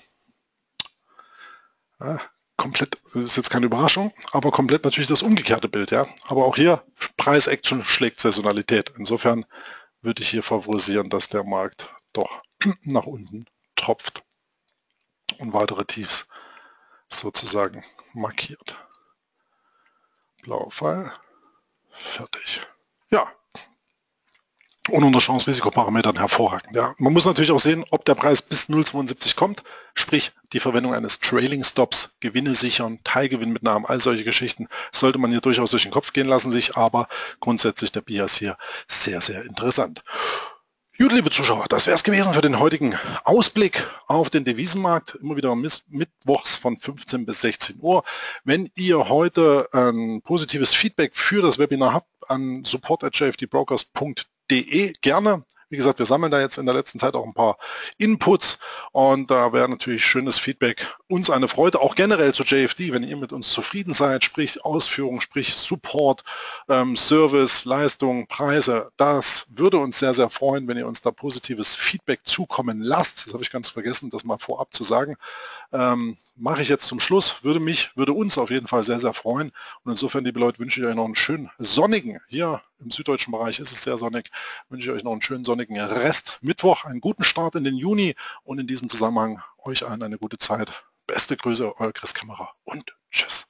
Ja, komplett, das ist jetzt keine Überraschung, aber komplett natürlich das umgekehrte Bild. Ja. Aber auch hier, Preis-Action schlägt Saisonalität. Insofern würde ich hier favorisieren, dass der Markt doch nach unten tropft und weitere Tiefs sozusagen markiert. Blauer Pfeil, fertig. Ja. Und unter Chance-Risikoparametern hervorragend. Ja. Man muss natürlich auch sehen, ob der Preis bis null Komma zweiundsiebzig kommt, sprich die Verwendung eines Trailing Stops, Gewinne sichern, Teilgewinnmitnahmen, all solche Geschichten sollte man hier durchaus durch den Kopf gehen lassen sich, aber grundsätzlich der Bias hier sehr, sehr interessant. Gut, liebe Zuschauer, das wäre es gewesen für den heutigen Ausblick auf den Devisenmarkt. Immer wieder mittwochs von fünfzehn bis sechzehn Uhr. Wenn ihr heute ein positives Feedback für das Webinar habt, an support at j f d brokers punkt de gerne. Wie gesagt, wir sammeln da jetzt in der letzten Zeit auch ein paar Inputs und da wäre natürlich schönes Feedback uns eine Freude, auch generell zu J F D, wenn ihr mit uns zufrieden seid, sprich Ausführung, sprich Support, ähm, Service, Leistung, Preise. Das würde uns sehr, sehr freuen, wenn ihr uns da positives Feedback zukommen lasst. Das habe ich ganz vergessen, das mal vorab zu sagen. Ähm, mache ich jetzt zum Schluss, würde mich, würde uns auf jeden Fall sehr, sehr freuen. Und insofern, liebe Leute, wünsche ich euch noch einen schönen sonnigen, hier im süddeutschen Bereich ist es sehr sonnig, wünsche ich euch noch einen schönen sonnigen Rest Mittwoch, einen guten Start in den Juni und in diesem Zusammenhang euch allen eine gute Zeit. Beste Grüße, euer Chris Kammerer und tschüss.